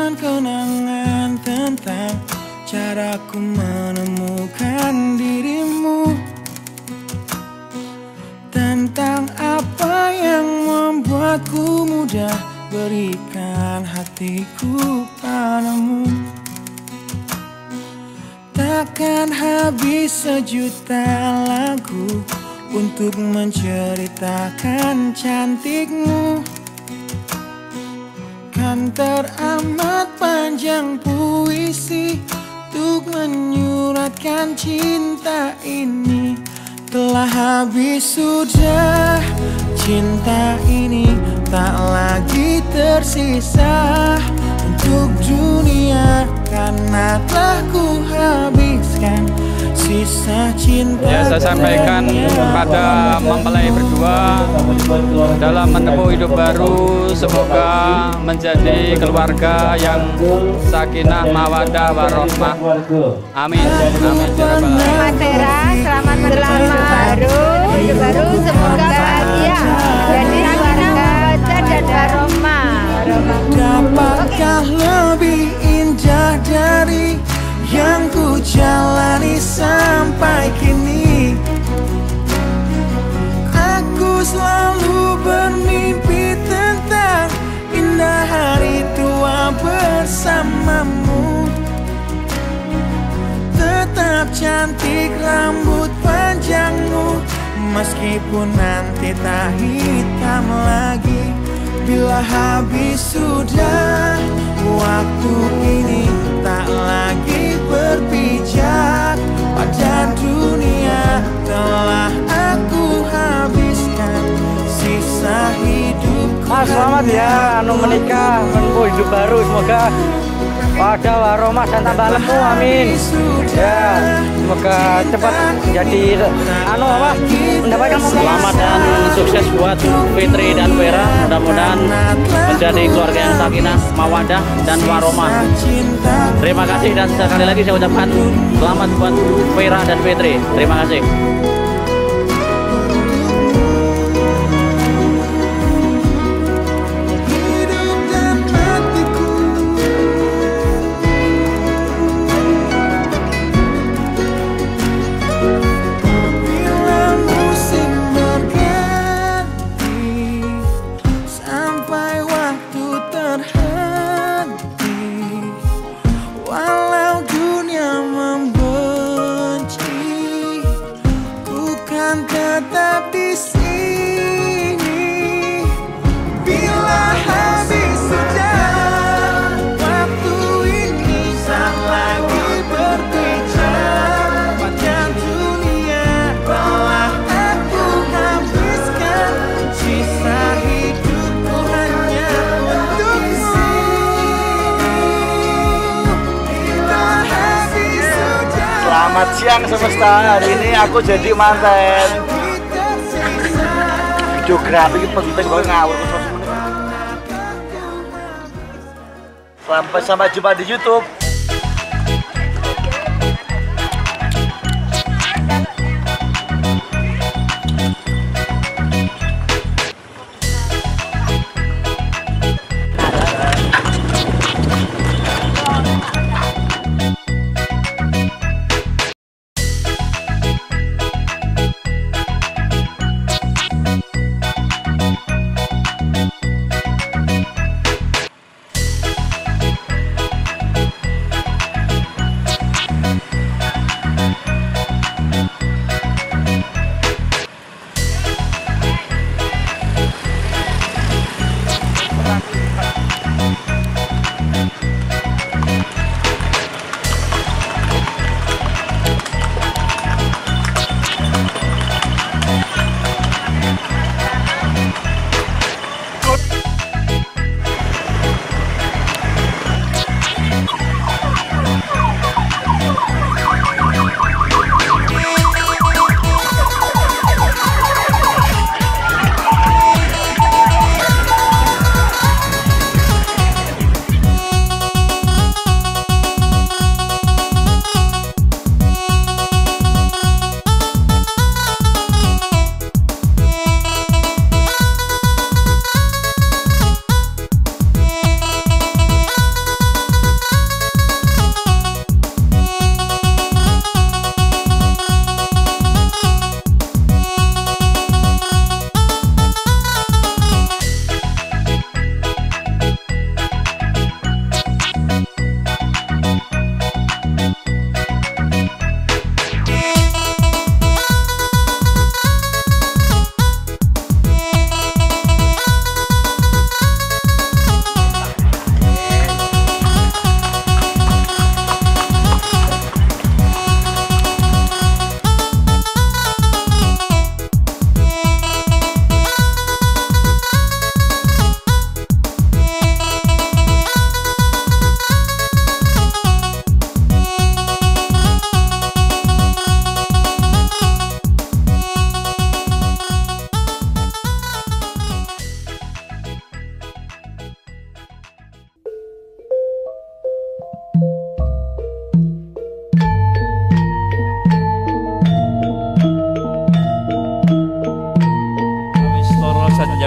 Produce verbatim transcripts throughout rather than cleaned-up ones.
kenangan tentang caraku menemukan dirimu, tentang apa yang membuatku mudah berikan hatiku padamu. Takkan habis sejuta lagu untuk menceritakan cantikmu. Kan teramat panjang puisi untuk menyuratkan cinta ini. Telah habis sudah cinta ini, tak lagi tersisa untuk dunia, karena telah ku habiskan sisa cinta. Ya, saya sampaikan kepada mempelai berdua dalam menempuh hidup baru, semoga menjadi keluarga yang sakinah, mawaddah, warohmah. Amin. Amin. Selamat Vera, selamat menempuh baru, hidup baru, semoga bahagia jadi keluarga dan warohmah. Dapatkah lebih indah dari yang ku jalani sampai kini? Aku selalu bermimpi tentang indah hari tua bersamamu. Tetap cantik rambut panjangmu, meskipun nanti tak hitam lagi. Bila habis sudah waktu ini, tak lagi berpijak pada dunia. Telah aku habiskan sisa hidupku. Mas, selamat ya, anu menikah, menempuh hidup baru, semoga wadah warohmah dan tambah lemu, amin. Ya, semoga cepat jadi anu apa mendapatkan selamat dan sukses buat Fitri dan Vera. Mudah-mudahan menjadi keluarga yang sakinah, mawaddah dan warohmah. Terima kasih, dan sekali lagi saya ucapkan selamat buat Vera dan Fitri. Terima kasih. Tetap di sini bila habis sudah waktu ini, tak lagi berbicara pada dunia. Telah aku habiskan sisa hidupku hanya untukmu. Bila habis sudah. Selamat siang semesta, hari ini aku jadi manten. Videografi penting banget ngawur. Sampai sampai jumpa di YouTube.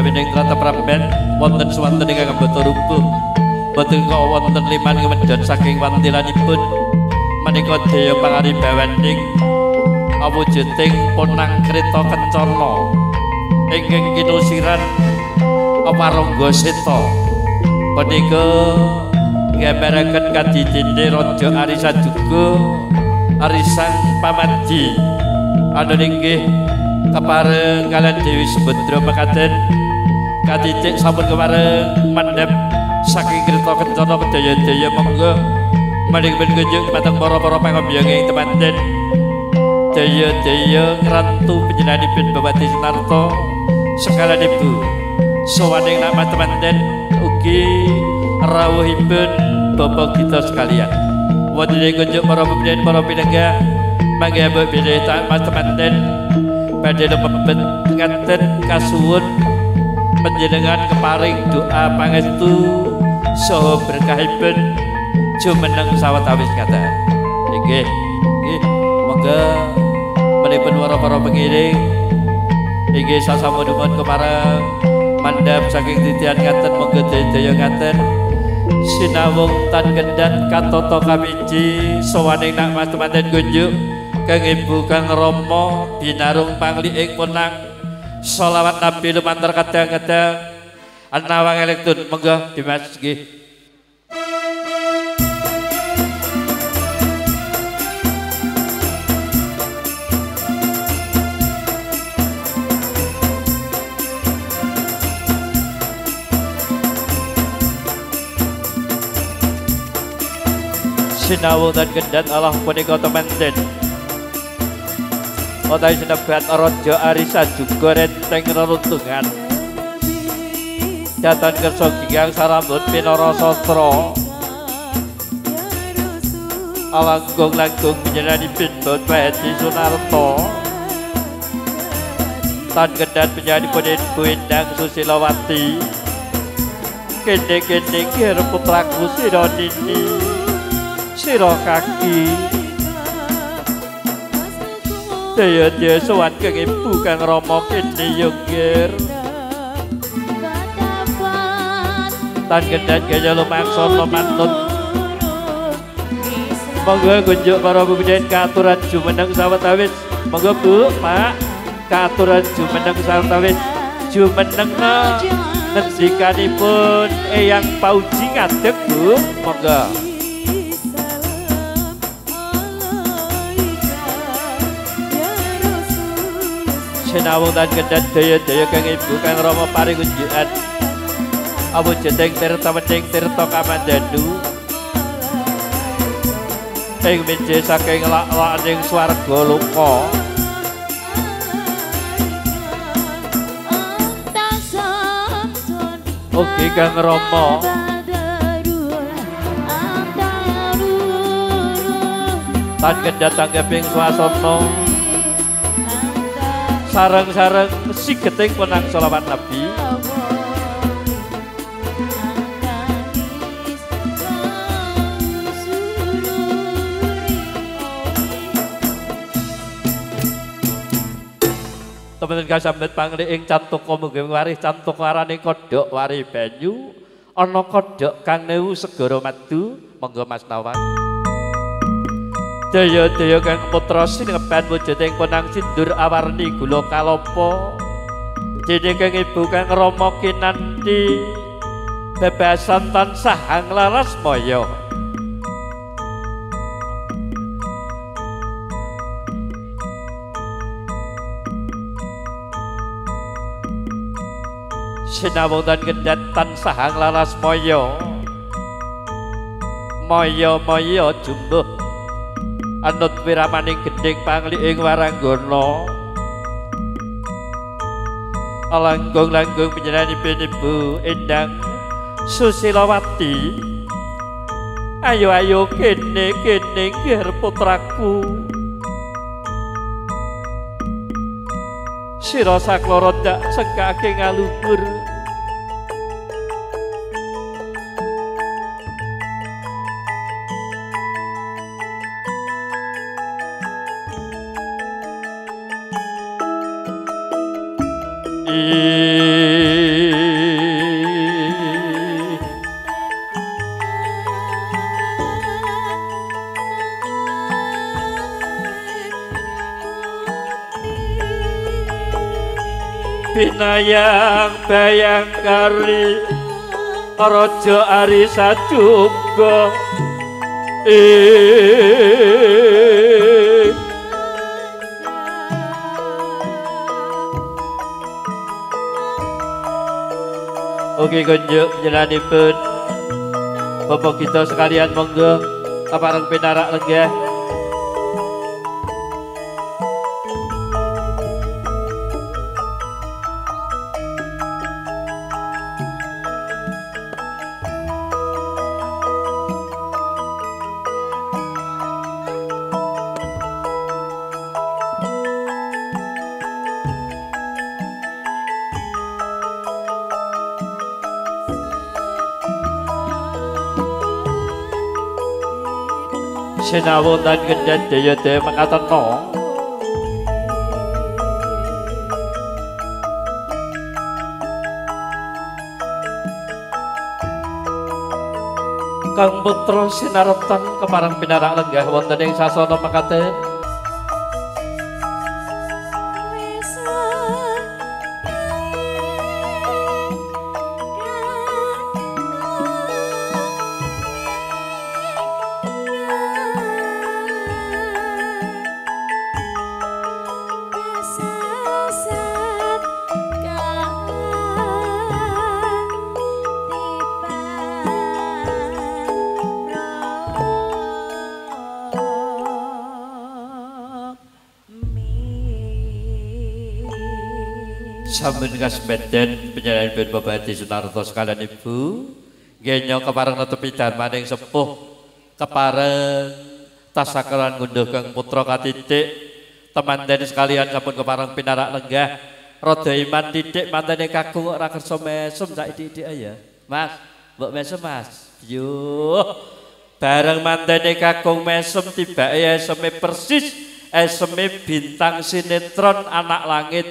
menawi trata praben wonten swanten ingkang boten rubuh boten kok wonten liman kemedhot saking wantilanipun menika daya pangaribawaning awujuding ponang kreta kencana ingkang kinusiran Amarangga Seta menika nggambaraken kadidene Raja Arisaduga Arisang Pamadhi ana inggih kepareng kalian Dewi Subadra mekaten kadidik sampun kepareng mandhap saking kreta kencana kedaya-daya monggo menika kunjung dhateng para-para pangabiyang temanten daya-daya ngrantu panjenenganipun Bupati Sunarto sekalian Ibu sawaning nama temanten ugi rawuhipun Bapak kita sekalian wonten ing kunjung para pemimpin para pinenggah mangga mbok bilih mas temanten badhe mebet ngaten kasuwun panjenengan keparing doa pangestu saha berkahipun jumeneng sawetawis kata nggih nggih monggo menipun para-para pengiring inggih sasampun kepareng mandhap saking titian ngaten monggo daya ngaten sinawung tan kendhat katata kamiji sawaning nak mas temanten kunjuk kang Ibu Kang Rama binarung pangliing punang sholawat Nabi lumantar kadang-kadang anawang elektun monggo Dimas nggih. Sinawung dan kendhat Allah punika temanten otai senebat Raja Arisaduga renteng reruntungan datan kersa gigang sarambut pinara sastra alanggung-langgung panjenenganipun Bupati Sunarto tan kendhat panjenenganipun Ibu Endang Susilawati kene-kene kir putraku sira nini sira kaki daya-daya sowan kang Ibu Kang Rama kene yogir tan kendhat gaya lumaksana mantun monggo kunjuk para pemimpin kaaturan jumeneng sawetawis monggo Bu Pak kaaturan jumeneng sawetawis jumeneng ngendikanipun Eyang Pauji ngadeg Bu monggo. Sinawung dan kendhat daya-daya kang Ibu Kang Rama paring unjukan awujuding tirta wening tirta kamandanu ing meje saking lak-laking swarga loka ugi Kang Rama tan kendhat tanggeping swasana sareng-sareng sigeting punang sholawat Nabi teman-teman kasambet pangliing cantuka munggih waris cantuka arane kodhok wari banyu ana kodhok kang newu segara madu monggo Mas Nawang daya-daya kang putra sineban wujuding punang sindur awarni gula kalapa dene kang Ibu Kang Rama kinanti bebasan tansah anglaras maya sinawung dan kendhat tansah anglaras maya maya-maya jumbuh anut wiramaning gending pangliing waranggana alanggung-langgung panjenenganipun Ibu Endang Susilawati ayo-ayo kene kene nggih putraku sira saklara ndak sekake ngaluhur binayang bayangkari Raja Ari Saduga eh Oke kunjuk penjelanipun Bapak kita sekalian monggo kapareng pinarak lenggah Sinawu dan gendan daya daya mengatakan no Kang putra sinaretan keparang pinarak lenggah wonten ing sasana makaten sampun kasebeden panjenenganipun Bapak Hadi Sunarto sekalian Ibu nggih kepareng netepi darmaning sepuh kepareng tasakaran ngunduh Kang putra katitik teman-teman sekalian sampun kepareng pinarak lenggah rada iman titik mantene kakung ora kersa mesem sak titik ya Mas mbok mesem Mas yo bareng mantene kakung mesem tibake eseme persis eseme bintang sinetron Anak Langit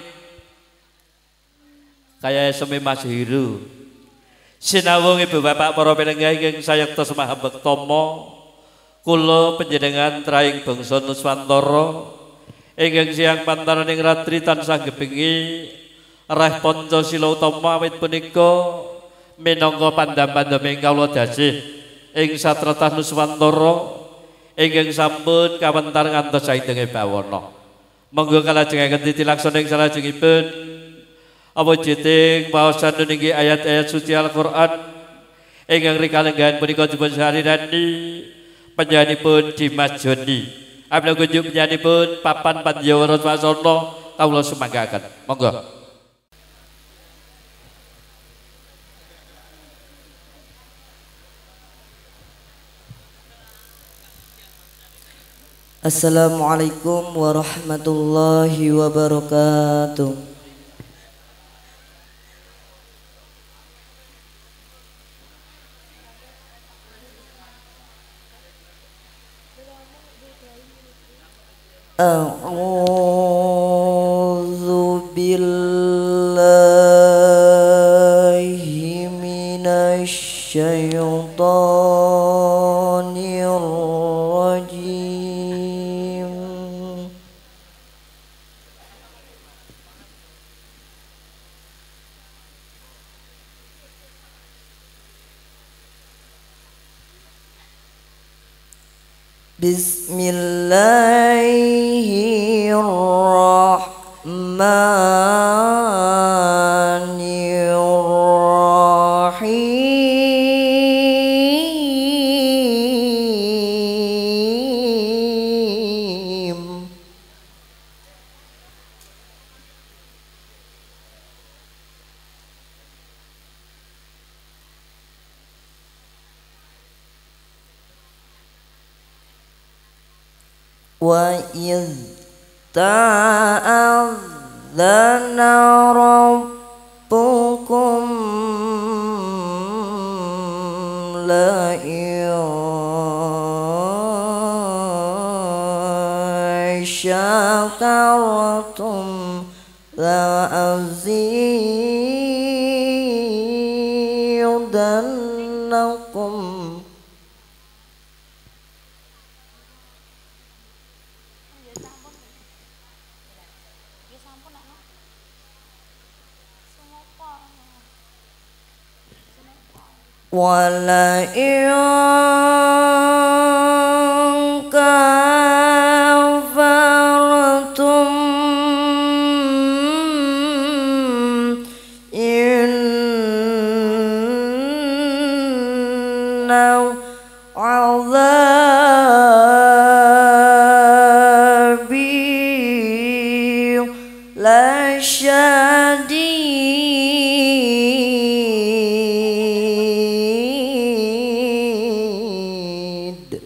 kaya eseme Mas Hiru sinawung Ibu Bapak para panjenengan ingkang sayekta semaha bektama kula panjenengan traing bangsa Nuswantara ingkang siang pantaraning ratri tansah gebengi reh Pancasila utama awit punika minangka pandham-pandhaming kawula dasih ing satretah Nuswantara ingkang sampun kawentar ngantos saindenge bawana monggo kalajengaken titilaksana ing salajengipun apa jiting maosan niki ayat-ayat suci Al-Qur'an ingkang rikalenggan punika dipun sarirani panjenenganipun Dimas Joni abdi kunjuk panjenenganipun papan panjawara swasana kawula sumanggaken monggo Assalamualaikum warahmatullahi wabarakatuh. A'udzu billahi minasy syaithanir rajim. Bismillahirrahmanirrahim. Wa idz ta'adzana rabbukum la syakartum la azidannakum. ولئن كفرتم إن عذابي لشديد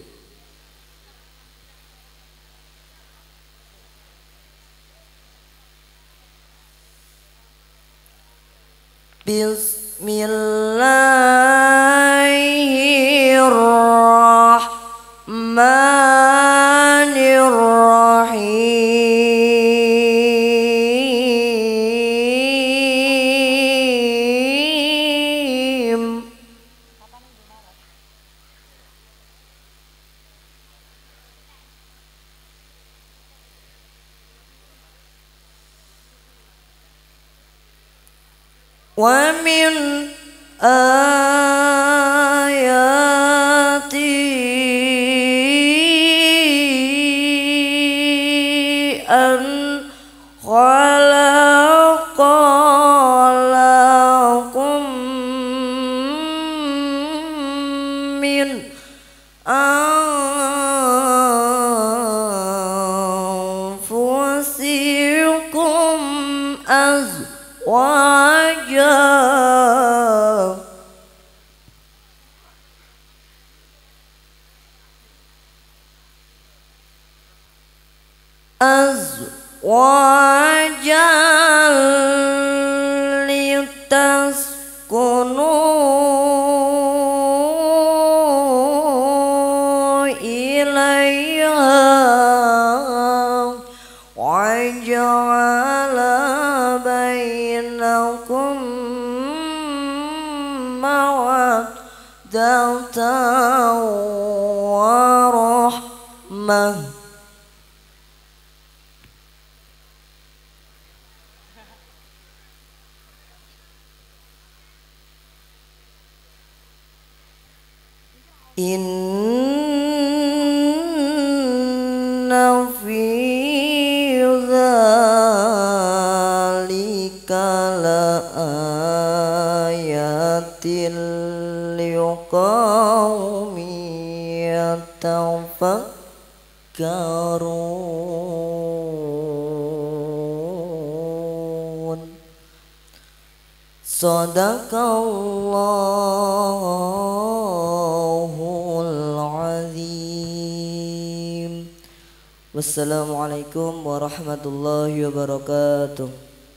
بسم الله الرحمن الرحيم ومن آياتي أن خلق لكم من أنفسكم أزواجا أزواجا لتسكنوا إليها وجعل بينكم مودة ورحمة إن في ذلك لآيات لقوم يتفكرون Sadaqallahul azim. Wassalamualaikum warahmatullahi wabarakatuh.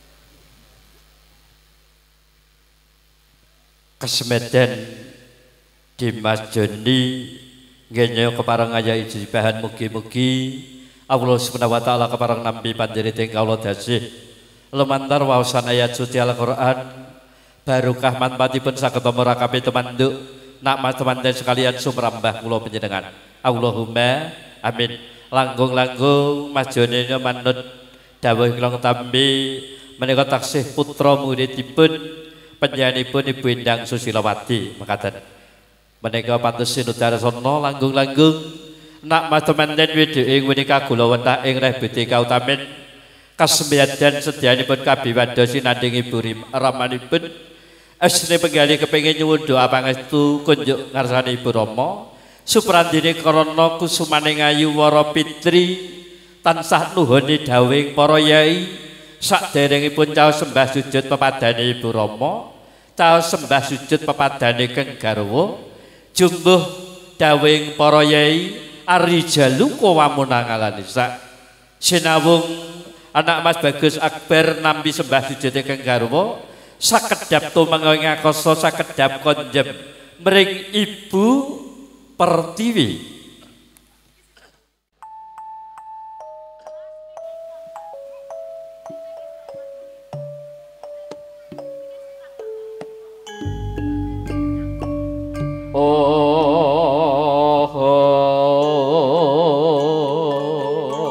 Kesempatan di Masjoni ngenyo keparang ayah ijibahan mugi-mugi Allah subhanahu wa ta'ala keparang nampi panjeriting kaulo dasih lemantar wawasan ayat suci Al-Quran barokah manfaatipun saged merakapi temanduk nak mas teman-teman sekalian sumrambah kula panjenengan Allahumma amin. Langgung-langgung Mas Joni manut dawuh kula tambi menika taksih putra muridipun panjenenganipun Ibu Endang Susilawati mekaten menika pantes sinudarsana langgung-langgung nak mas teman-teman widhing menika kula wentah ing rebeti kautamin kasembadan sedyanipun kabiwados sinanding Ibu ramanipun asline penggali kepengin nyuwun doa pangestu kunjuk ngarsane Ibu Rama suprandine krana kusumaning ayu wara pitri tansah nuhuni dawing para yai saderengipun caos sembah sujud pepadane Ibu Rama caos sembah sujud pepadane Kang Garwa jumbuh dawing para yai arijalu kawamunangalanisa sinawung anak Mas Bagus Akbar nampi sembah sujud Kang Garwa sakedap tumenging ngakoso sakedap konjem mring Ibu Pertiwi. Oh, oh.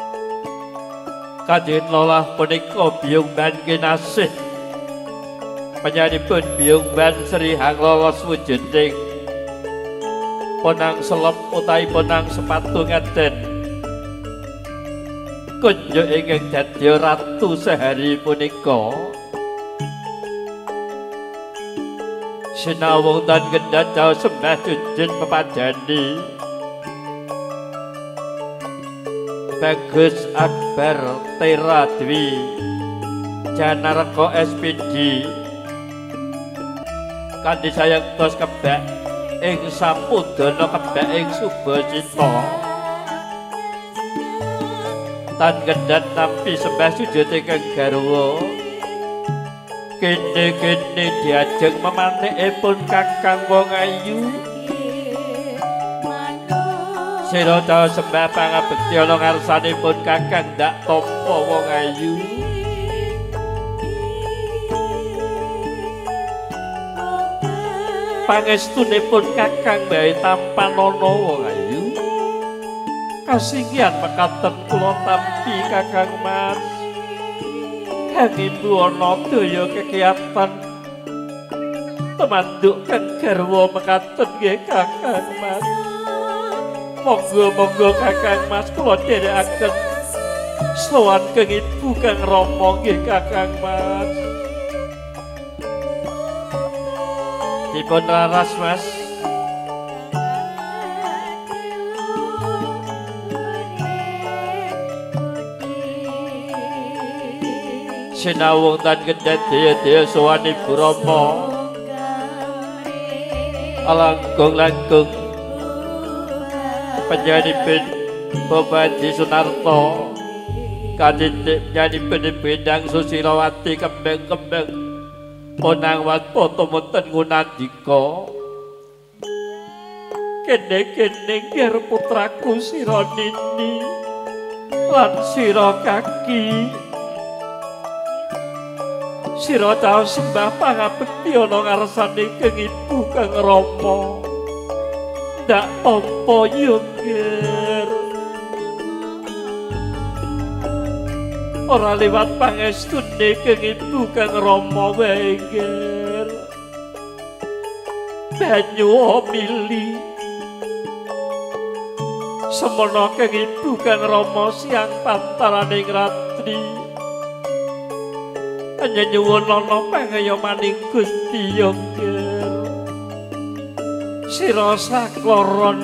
Kadin lolah punika biyung ban kinasih Panjenenganipun Biung Ban Sri Hanglolos wujuding ponang selop utawi ponang sepatu ngaten kunjuk ingkang dadi ratu sehari punika sinawung dan gendat jauh sembah junjun pepadani Bagus Akbar Tera Dwi Janarko S P D Kandi sayang tos kebak ing Sampudana kebak ing Subasita tan gendat nampi sembah sujud ingkang garwa kene-kene diajeng memanekipun Kakang Wong Ayu sira ta sembah pangabekti ana ngarsanipun Kakang ndak tampa Wong Ayu pangestunipun Kakang bae tampanana Wong Ayu kasinggihan mekaten kula tampi Kakang Mas kang ibu ana daya kekiatan temanduk kang garwa mekaten nggih Kakang Mas monggo-monggo Kakang Mas kula dherekaken sowan kang ibu kang Rama nggih Kakang Mas dipun raras Mas sinawung tan gendet daya-daya sowan Ibu Rama alangkung-langkung panjenenganipun Bupati Sunarto kadidik nyanipun Ibu Endang Susilawati kembang-kembang ponang watpoto wonten ngunandika kene-kene nggih putraku sira Nini lan sira Kaki sira tau sembah pangabekti ana ngarsane kang Ibu kang Rama ndak tampa yungger ora liwat pangestune kang Ibu kang Rama wae nger banyu mili semono kang Ibu kang Rama siang pantaraning ratri nyuwun ana pangayomaning Gusti yungger sira sakloron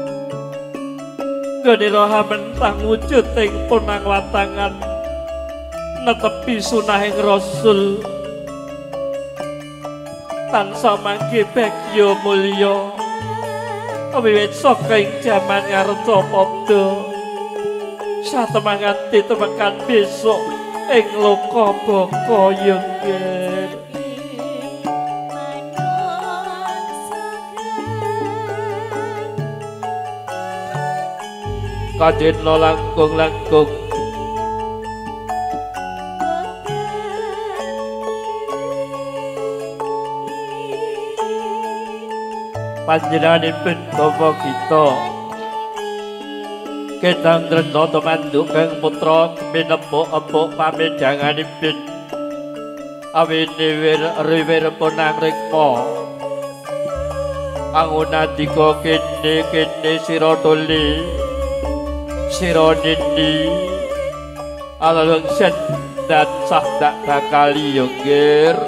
nggone mentang wujud ing ponang watangan netepi sunahing Rasul tansah mangke bagya mulya wiwit saka ing jaman ngarsa padha satemangati temekan besok ing loka baka yungger kadin lo langkung-langkung panjenenganipun bapa kita Kedang Drena temanduk kang putra minepuk-epuk pamedhanganipun awene wir ponang rikma angunadika kene-kene sira tuli sira Nini alangsen dan sah dak bakali yungger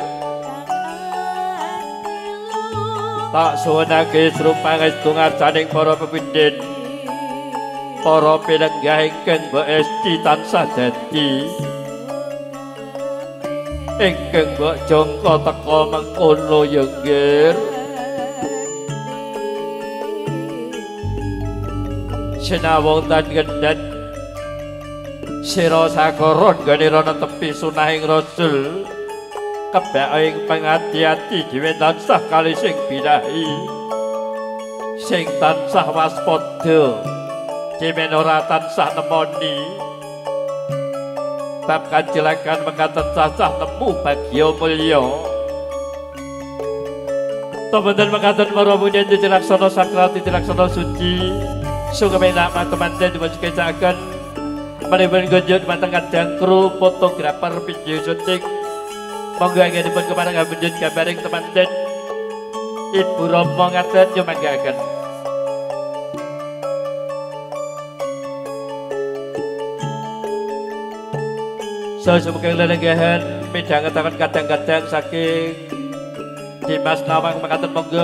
tak suwenake srupangestu ngarsaning para pepindhen para pinenggah ingkang mbok esti tansah dadi ingkang mbok jangka teka mengkono yungger sinawung tan gendet sira sakoron ganira netepi sunahing Rasul kebak ing pangati-ati dhewe tansah kali sing birahi sing tansah waspada Cemen ora tansah nemoni bab kacilakan mekaten tansah nemu bagya mulya temen mekaten para punya dilaksana sakral dilaksana suci sugeng nama teman-teman dipuncekecaken menipun gonjot mateng kadang kru fotografer video syuting Monggo anggenipun kepareng ambedut gambaring temanten Ibu Rama ngaten nyumanggaken. Saha sumangga lelenggahan midhangetaken kadang-kadang saking Dimas Nawang mekaten monggo.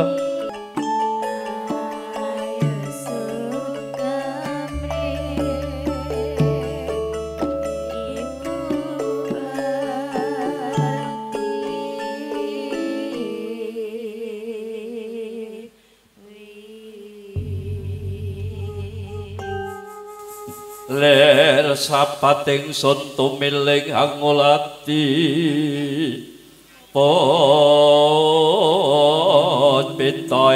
Ler sapating sun tumiling angulati pon pita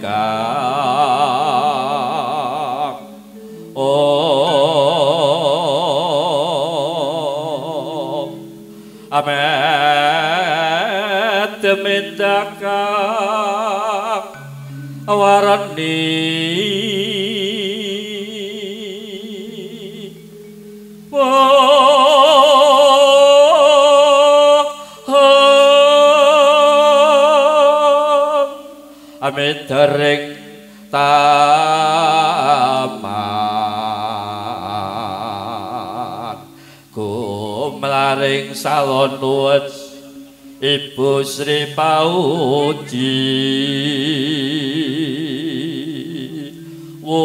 ingkang oh amet mendakang warani Amin dereng taman kumlaring salon nuwun Ibu Sri Pauji wo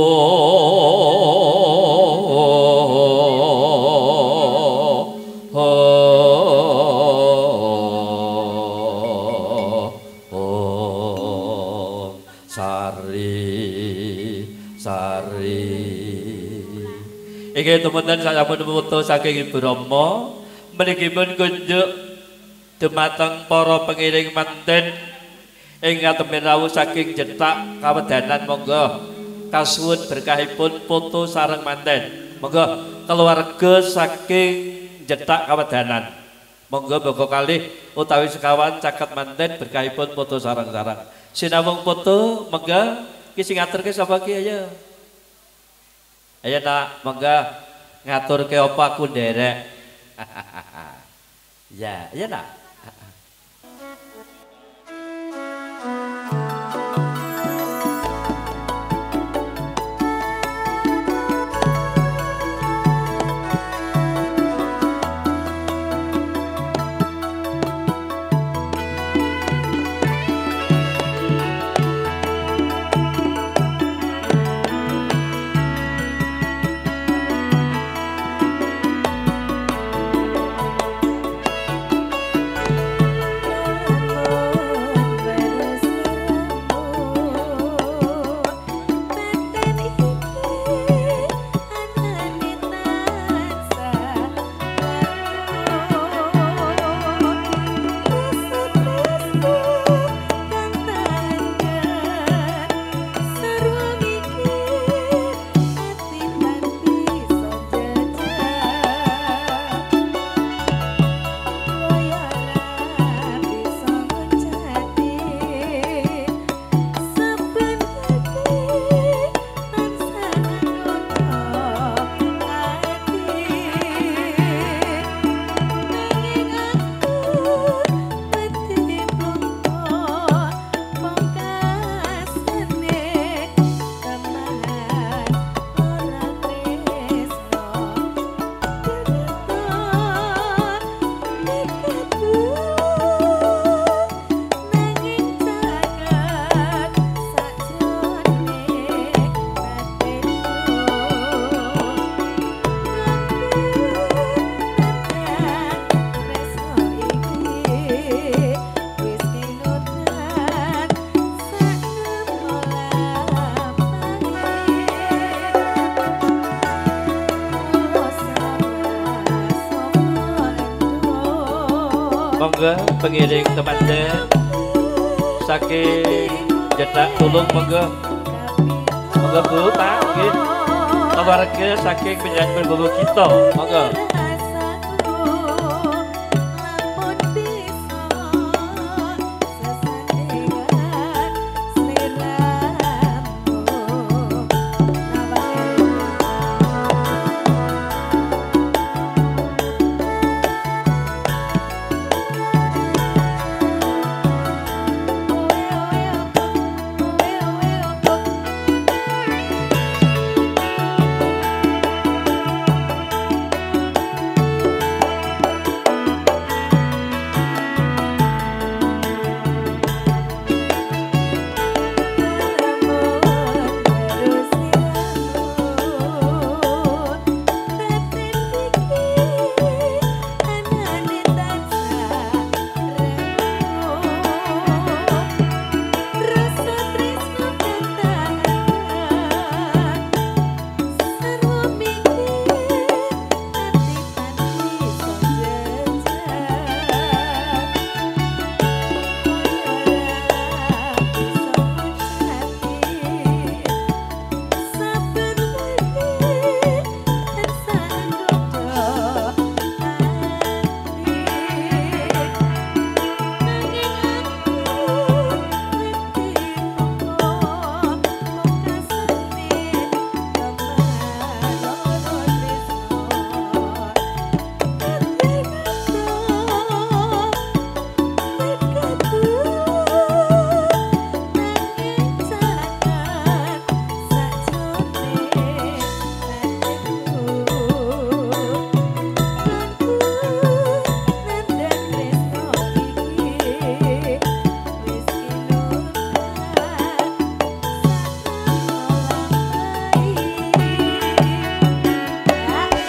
Iki teman-teman saya pun foto saking Ibu Rama mriki pun kunjuk dumateng para pengiring manten ingkang temen rawuh saking Jetak Kawedanan monggo kasuwun berkahipun foto sareng manten monggo keluarga saking Jetak Kawedanan monggo boga kalih utawi sekawan caket manten berkahipun foto sareng-sareng sinamung foto monggo ki sing ngaturke sapa ki ayo. Ayo nak, monggo ngatur ke apa aku nderek. Ya, iya nak. Monggo pengiring teman-teman saking Jetak Tulung monggo monggo Bu Pak nggih keluarga saking penyanyi berbulu kita monggo.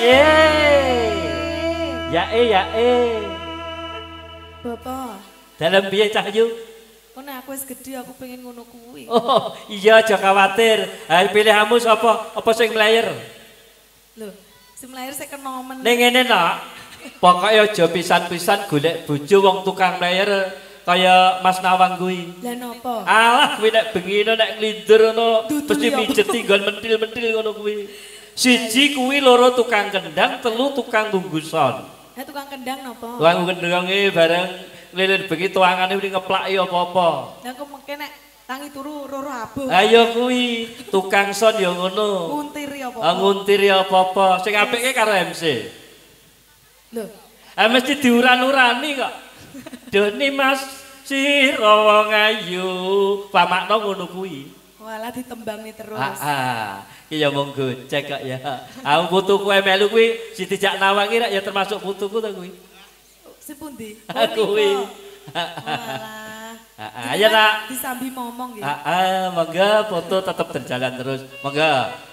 Eh. Ya eh ya eh. Bapak. Dalam piye Cahyu? Oh nek aku wis gedhe aku pengen ngono kuwi. Oh, iya aja khawatir. Ha pilihanmu sapa? Apa sing mlayer? Lho, sing mlayer sik kenomen. Ning ngene nak. Pokoke aja pisan-pisan golek bojo wong tukang mlayer kaya Mas Nawang kuwi. Lah napa? Alah kuwi nek bengine nek nglindur ngono Dudul mesti ya, pijet Bapak. tinggal mentil-mentil ngono kuwi. Siji kuwi, loro tukang kendang, telu tukang tungguson. Ha tukang kendang napa? Tukang kendange bareng lilin bengi tuangane muni ngeplaki apa-apa. Lah kok mengke nek tangi turu roro abuh. Ayo kuwi tukang son ya ngono. Nguntiri apa? Ah nguntiri apa-apa. Sing apike karo M C. Lho, Ah mesti diuran-urani kok. Dene Mas sira wong ayu. Pamakno ngono kuwi. walah ditembangni terus. Ah, ah. Ki ya mung gocek kok ya. Aku putuku melu kuwi si dijak Nawang ki ya termasuk putuku to kuwi. Si pundi? Aku kuwi. Walah. Ah, ayo nak. Disambi momong nggih. Ah, ah, monggo foto tetap berjalan terus. Monggo.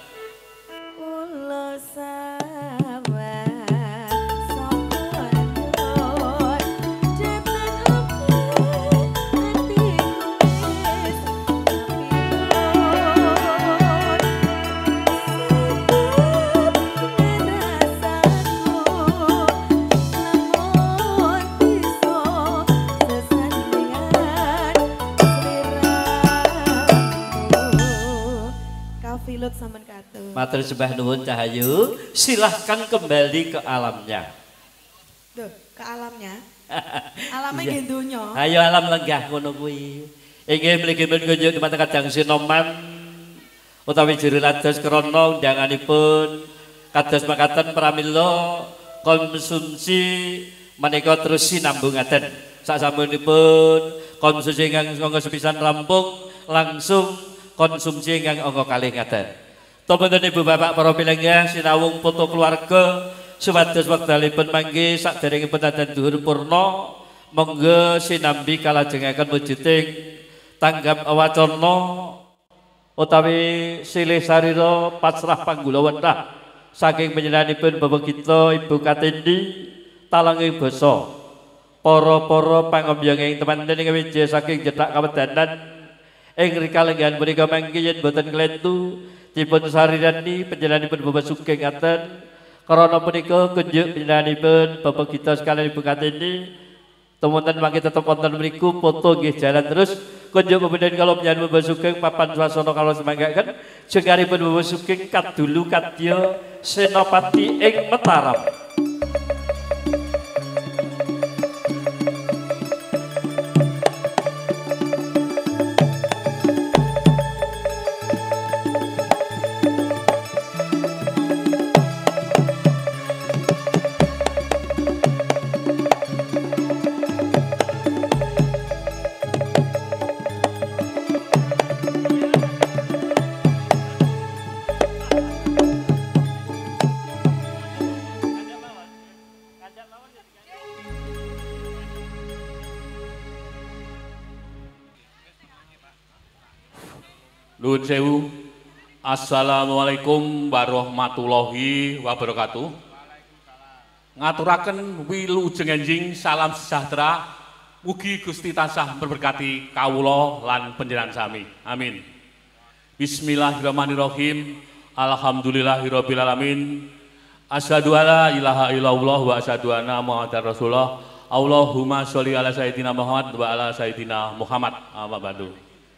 Ulo sabar Filut sampean katur. Matur sembah nuwun Cahayu, silahkan kembali ke alamnya. Duh, ke alamnya. Alamnya Iya. nggih donya. Ayo alam lenggah ngono kuwi. Inggih mligi kunjuk dumateng Kadang Sinoman utawi juru lados krana undanganipun kados makaten pramila konsumsi menika terus sinambungaken. Sasampunipun konsumsi ingkang angka sepisan rampung langsung konsumsi ingkang angka kalih ngaten. Tompenten Ibu Bapak para pinenggah sinawung foto keluarga supados wekdalipun mangke saderengipun dadan dhuwur purna monggo sinambi kalajengaken wujuding tanggap wacana utawi silih sarira pasrah panggulawenah saking panjenenganipun Bapak kita Ibu Katindi talanging basa para-para pangembyanging teman-teman ing wiji saking jedhak kawedanan ing rikalenggan punika mangke yen boten klentu dipun sarirani panjenenganipun Bapak Sugeng ngaten karana punika kunjuk panjenenganipun Bapak kita sekalian Ibu Katindi teman-teman mangke tetep wonten mriku foto nggih jalan terus kunjuk kemudian kalau panjenengan Bapak Sugeng papan swasana kalau semanggaken jengaripun Bapak Sugeng kadulu kadya senopati ing Mataram. Nuwun sewu. Assalamualaikum warahmatullahi wabarakatuh. Ngaturaken wilujeng enjing salam sejahtera. Mugi Gusti tansah berberkati kawula lan panjenengan sami. Amin. Bismillahirrahmanirrahim. Alhamdulillahirabbil alamin. Asyhadu alla ilaha illallah wa asyhadu anna Muhammadar Rasulullah. Allahumma sholli ala sayyidina Muhammad wa ala sayyidina Muhammad. Amma ba'du.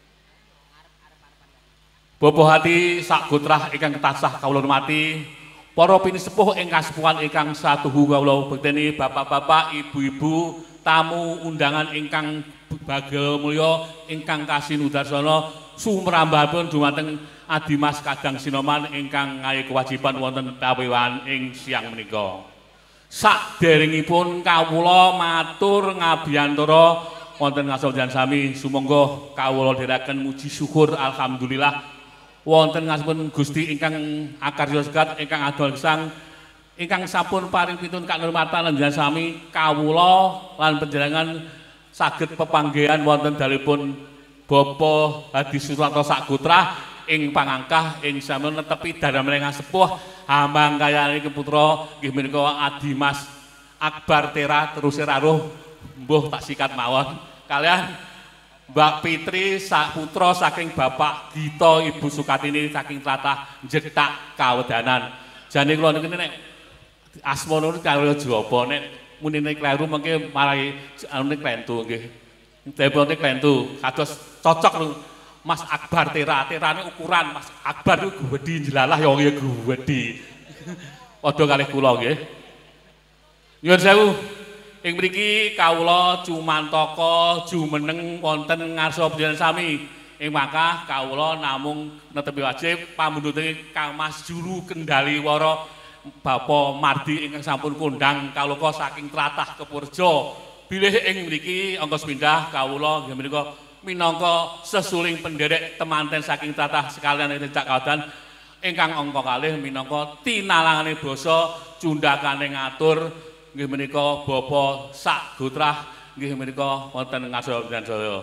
Bobo hati sak gutrah ingkang tansah kawula hormati, para pinisepuh ingkang sepuhan ingkang satuhu kawula bekteni, bapak-bapak, ibu-ibu, tamu undangan ingkang bagya mulya ingkang kasinudarsana sumrambahipun dumateng Adimas Kadang Sinoman ingkang ngayi kewajiban wonten tawewan ing siang menika. Saderengipun kawula matur ngabiyantara wonten ngasawajan sami sumangga kawula dherekaken muji syukur alhamdulillah wonten ngasipun Gusti ingkang akarya segat ingkang adol gesang ingkang sampun paring pitun kanurmatan lan sami kawula lan panjenengan saged pepanggihan wonten dalipun Bapa Hadi Suratno Sakutrah ing pangangkah ing sampun netepi dalam ingkang sepuh hambang kayane putra nggih menika Adimas Akbar Tera terus rawuh mbuh tak sikat mawon kalian Mbak Fitri sak putra saking Bapak Gito Ibu Sukatini saking tlatah Jetak Kawedanan. Jane kula niku nek asmana niku karo jaba nek munine kleru mengke marai anune klentu nggih. Debone klentu kados cocok lho Mas Akbar Tera. Terane ukuran Mas Akbar niku gedhi jelalah ya nggih gedhi. Padha kalih kula nggih. Nyuwun sewu. Ing mriki kawula cumantaka jumeneng wonten ngarsa panjenengan sami. Ing mangkah kawula namung netepi wajib pamundhute Kang Mas Juru Kendali Wara Bapak Mardi ingkang sampun kondang kaloka saking tlatah Kepurjo. Bilih ing mriki angka sepindah kawula nggih menika minangka sesuling penderek temanten saking tlatah sekalian ing Jetak Kawedanan ingkang angka kalih minangka tinalangane basa cundakane ngatur nggih menika Bapak Sak Gutrah nggih menika wonten ngarsa Jaya.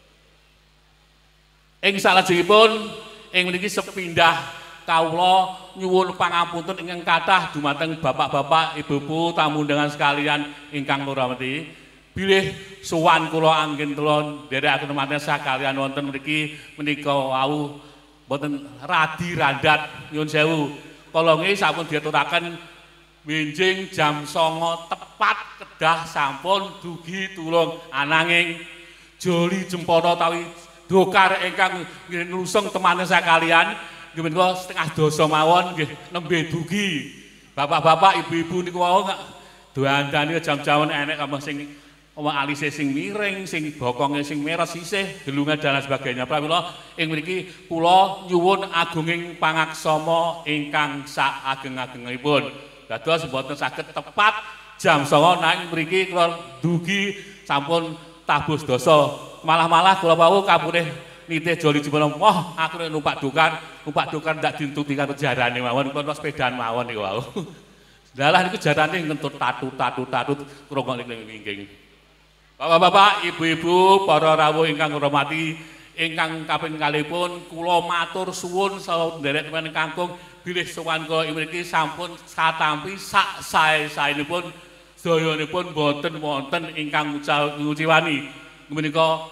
Ing salajengipun ing mriki sepindah kawula nyuwun pangapunten ingkang kathah dumateng bapak-bapak, ibu-ibu, tamu undangan sekalian ingkang kula hormati. Bilih sowan kula anggen kula nderekaken temanten sakalian wonten mriki menika wau boten radi randat nyuwun sewu. Kala nggih sampun diaturaken Winjing jam songo tepat kedah sampun dugi tulung ananging joli jempana tawi dokar ingkang nglusung temanten sakalian nggih menika setengah dosa mawon nggih nembe dugi. Bapak-bapak, ibu-ibu niku wau doandane jam-jaman enek kampung sing alise sing miring, sing bokonge sing merah sisih, gelungan dan sebagainya. Pramila ing mriki kula nyuwun agunging pangaksama ingkang sak ageng-agengipun. Dados mboten saged tepat jam songo nang mriki kula dugi sampun tabus dosa. Malah-malah kula wau kapurih nitih joli jempana moh aku nek numpak dokar, numpak dokar ndak dintuti karo jarane mawon kula sepedaan mawon niku wau. Dalah niku jarane ngentut tatut-tatut-tatut krungu wingking. Bapak-bapak, ibu-ibu, para rawuh ingkang hormati, ingkang kaping kalihipun kula matur suwun saha nderek temen kangkung bilih sowan kula mriki sampun satampi sak sae-saenipun dayanipun boten wonten ingkang nguciwani menika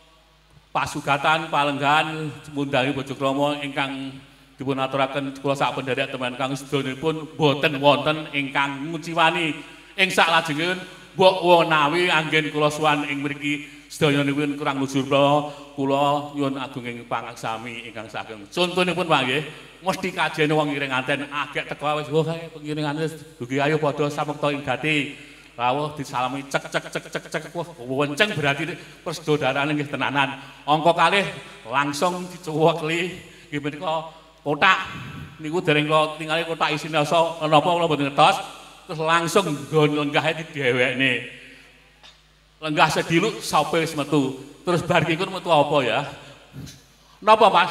pasugatan palenggan mundangi Bojokrama ingkang dipun aturaken kula sak pendherek teman kang sedanipun boten wonten ingkang nguciwani ing salajengipun mbok wonawi anggen kula sowan ing mriki sedayanipun kurang nujur kula nyuwun agunging pangaksami ingkang saking contonipun Pak nggih mesti kajene wong ngiring anten agek teko wis wah pengiringane dugi ayo padha samekta ing gati rawuh disalami cek cek cek cek cek wah wenceng berarti persedodarane nggih tenanan angka kalih langsung dicuwekli nggih menika kotak niku dereng kula tingali kotak isine asa napa kula mboten ngertos terus langsung nggon lenggahe didhewekne lenggah sediluk sampai wis metu terus bar kikun metu apa ya napa Mas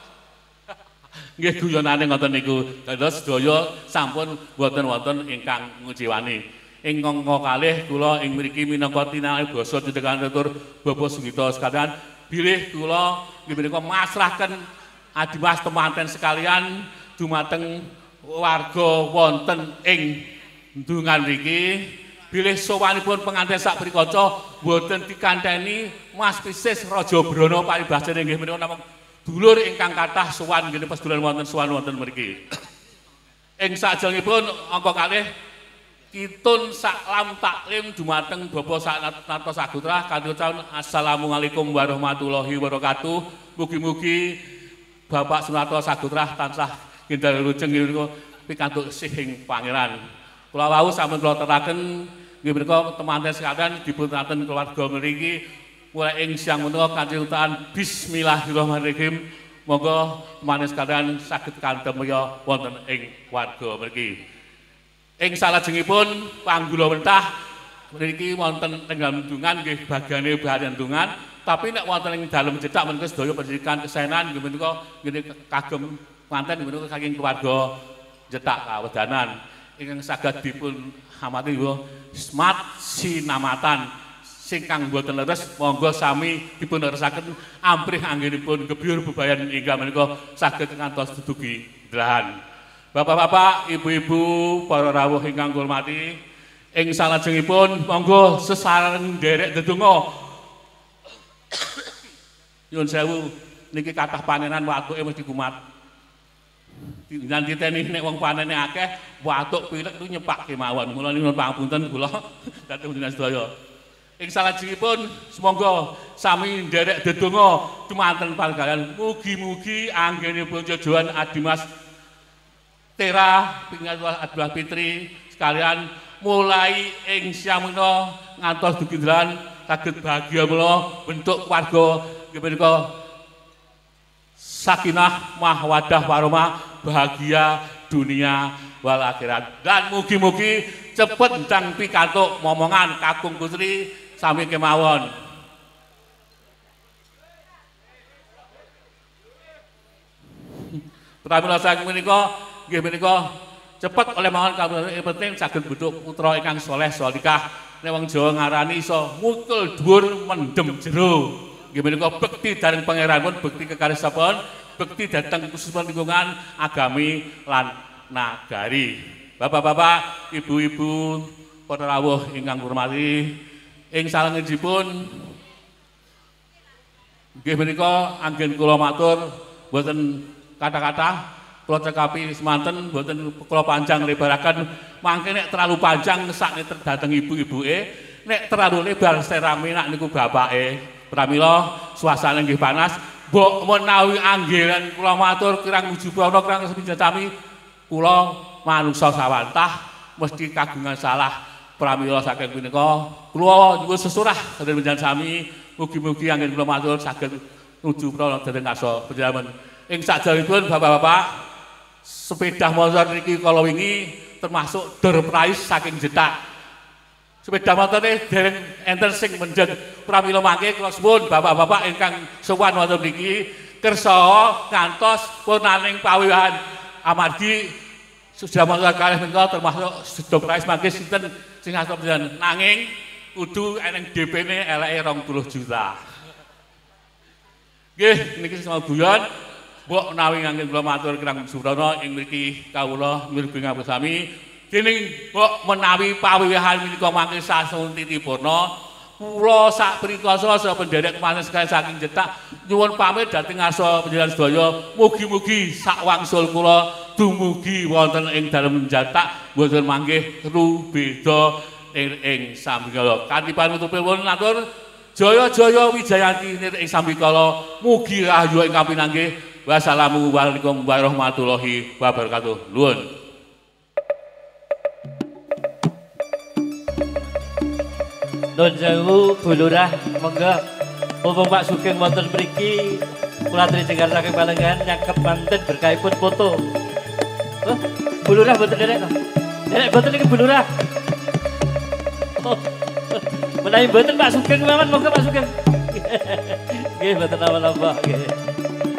nggih guyonane ngoten niku dados sedaya sampun boten wonten ingkang nguciwani ing angka kalih kula ing mriki minangka tinalih basa Jedekan tutur Bapak Sugito sekalian bilih kula nggih menika masrahaken adimas temanten sekalian dumateng warga wonten ing ndungan mriki bilih sowanipun pengantin sak prikaca boten dikanteni Mas Pisis Raja Brana paribasane nggih menika namung dulur ingkang kathah sowan nggih pas dolan wonten sowan wonten mriki. Ing sajengipun angka kalih kitun saklam taklim dumateng Bapak Saknarto Sagutrah kanthi ucapan assalamualaikum warahmatullahi wabarakatuh. Mugi-mugi Bapak Saknarto Sagutrah tansah ginjal lujeng niku pikantuk sihing pangeran. Kula wau sampun kula teraken nggih menika temanten sekalian dipun wonten keluarga mriki mulai ing siang menika kanthi ucapan bismillahirrahmanirrahim. Monggo temanten sekalian saged kantemya wonten ing warga mriki. Ing salajengipun panggula wentah mriki wonten tenggal mendungan nggih bagiane bahan ndungan, tapi nek wonten ing dalem cedak menika sedaya pendidikan kesenan nggih menika nggih kagem manten menika saking keluarga Jetak Kawedanan ingkang saged dipun amati nggih Smart Sinamatan singkang boten leres monggo sami dipun leresaken amprih anggenipun gebyur bebayan inggih menika saged ngantos dudugi delahan. Bapak-bapak, ibu-ibu, para rawuh ingkang kula hormati, ing salajengipun monggo sesareng nderek ndedonga. Nyuwun sewu niki kathah panenan watuke mesti kumat. Nanti teni nek wong panene akeh, watuk pilek itu nyepak kemawon. Mula nyuwun pangapunten kula dhateng panjenengan sedaya. Ing salajengipun semangga sami nderek ndedonga dumateng pangalengan. Mugi-mugi anggenipun jojohan Adimas Tera pingatlah Adwa Fitri sekalian mulai ing siamuna ngantos dugi dalan saged bahagia mula bentuk keluarga nggih menika sakinah mawaddah warahmah bahagia dunia wal akhirat dan mugi-mugi cepet ndang pikantuk momongan kakung putri sami kemawon. Pramila saking menika nggih menika cepet oleh mawon kawula penting saged bentuk putra ingkang saleh salihah nek wong Jawa ngarani iso mukul dhuwur mendem jero nggih menika bekti daring pangeranipun bekti kekalih sapun bekti dhateng khususipun lingkungan agami lan nagari. Bapak-bapak, ibu-ibu, para rawuh ingkang hormati, ing salengipun nggih menika anggen kula matur boten kata-kata kula cekapi semanten boten kula panjang lebaraken mangke nek terlalu panjang sakne dhateng ibu-ibuke nek terlalu lebar serame nak niku bapake pramila suasana nggih panas mbok menawi anggelan kula matur kirang ujubana kirang sepinjatami kula manungsa sawantah mesti kagungan salah pramila saking punika kula nyuwun sesurah dhateng panjenengan sami mugi-mugi anggen kula matur saged nuju prana dhateng ngarsa panjenengan ing saderengipun bapak-bapak sepeda motor niki kala wingi termasuk door prize saking jetak. Sepeda motor ini dereng enten sing mendhet pramila mangke kula suwun bapak-bapak ingkang sowan wonten niki kersa ngantos punaning pawiwahan amargi sepeda motor kalih menika termasuk door prize mangke sinten sing ngarsa panjenengan nanging kudu eneng D P-ne eleke rong puluh juta. Nggih niki semua guyon mbok menawi anggen kula matur kirang subrana ing mriki kawula mirgi ngabesami dening mbok menawi pawiwahan menika mangke sasun titipurna kula sak prikasa saha penderek panes kae saking jetak nyuwun pamit dhateng ngarsa panjenengan sedaya mugi-mugi sak wangsul kula dumugi wonten ing dalem jetak boten manggih rubeda ing ing sambikala kanthi panutupipun matur jaya-jaya wijayanti ing sambikala mugi rahayu ingkang pinanggih. Wassalamualaikum warahmatullahi wabarakatuh. Nuwun. Nuwun sewu Bu Lurah, monggo mumpung Pak Sugeng wonten mriki kula aturi jenggar saking Palengan nyangkep manten berkahipun foto. Oh, Bu Lurah mboten derek to. Derek mboten niki Bu Lurah. Oh, menawi mboten Pak Sugeng mawon monggo Pak Sugeng. Nggih mboten napa-napa nggih.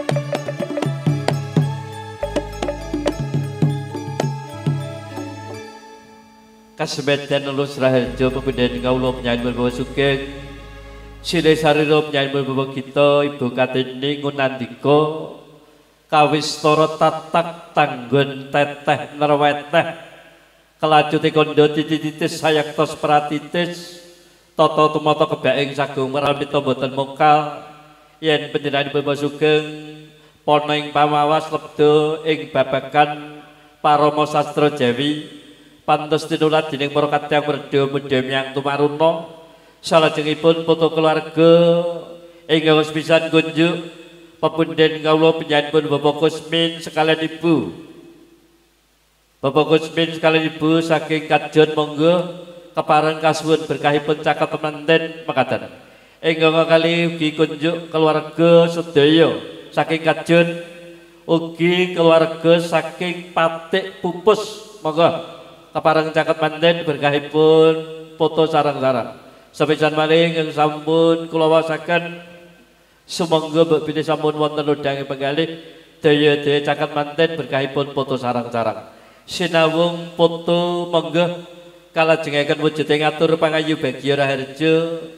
Kasebeten lulus raharjo pepindhan kawula penyanyi Bapak Sugeng Sile sarira penyanyi Bapak kita Ibu Kartini ngunandika kawistara tatak tanggon teteh nerweteh kelajuti kondo tititis sayaktos pratitis tata tumata kebaing sagung meramita boten mokal yen panjenengan Bapak Sugeng pana ing pamawas lebda ing babagan parama sastra Jawi pantes tinulat dening para kadang werda mudham yang tumaruna salajengipun foto keluarga ingkang pisan kunjuk pepundhen kawula panjenenganipun Bapak Kusmin sekalian Ibu Bapak Kusmin sekalian Ibu saking Kadjon monggo kepareng kasuwun berkahipun caket temanten mekaten ingkang kali ugi kunjuk keluarga sedaya saking Kadjon ugi keluarga saking Patik Pupus monggo kepareng caket manten berkahipun foto sarang-sarang sepisan maling yang sampun kula wasaken sumangga mbok bilih sampun wonten udhange penggalih daya-daya caket manten berkahipun foto sarang-sarang sinawung foto monggo kalajengaken wujude ngatur pangayu bagya raharja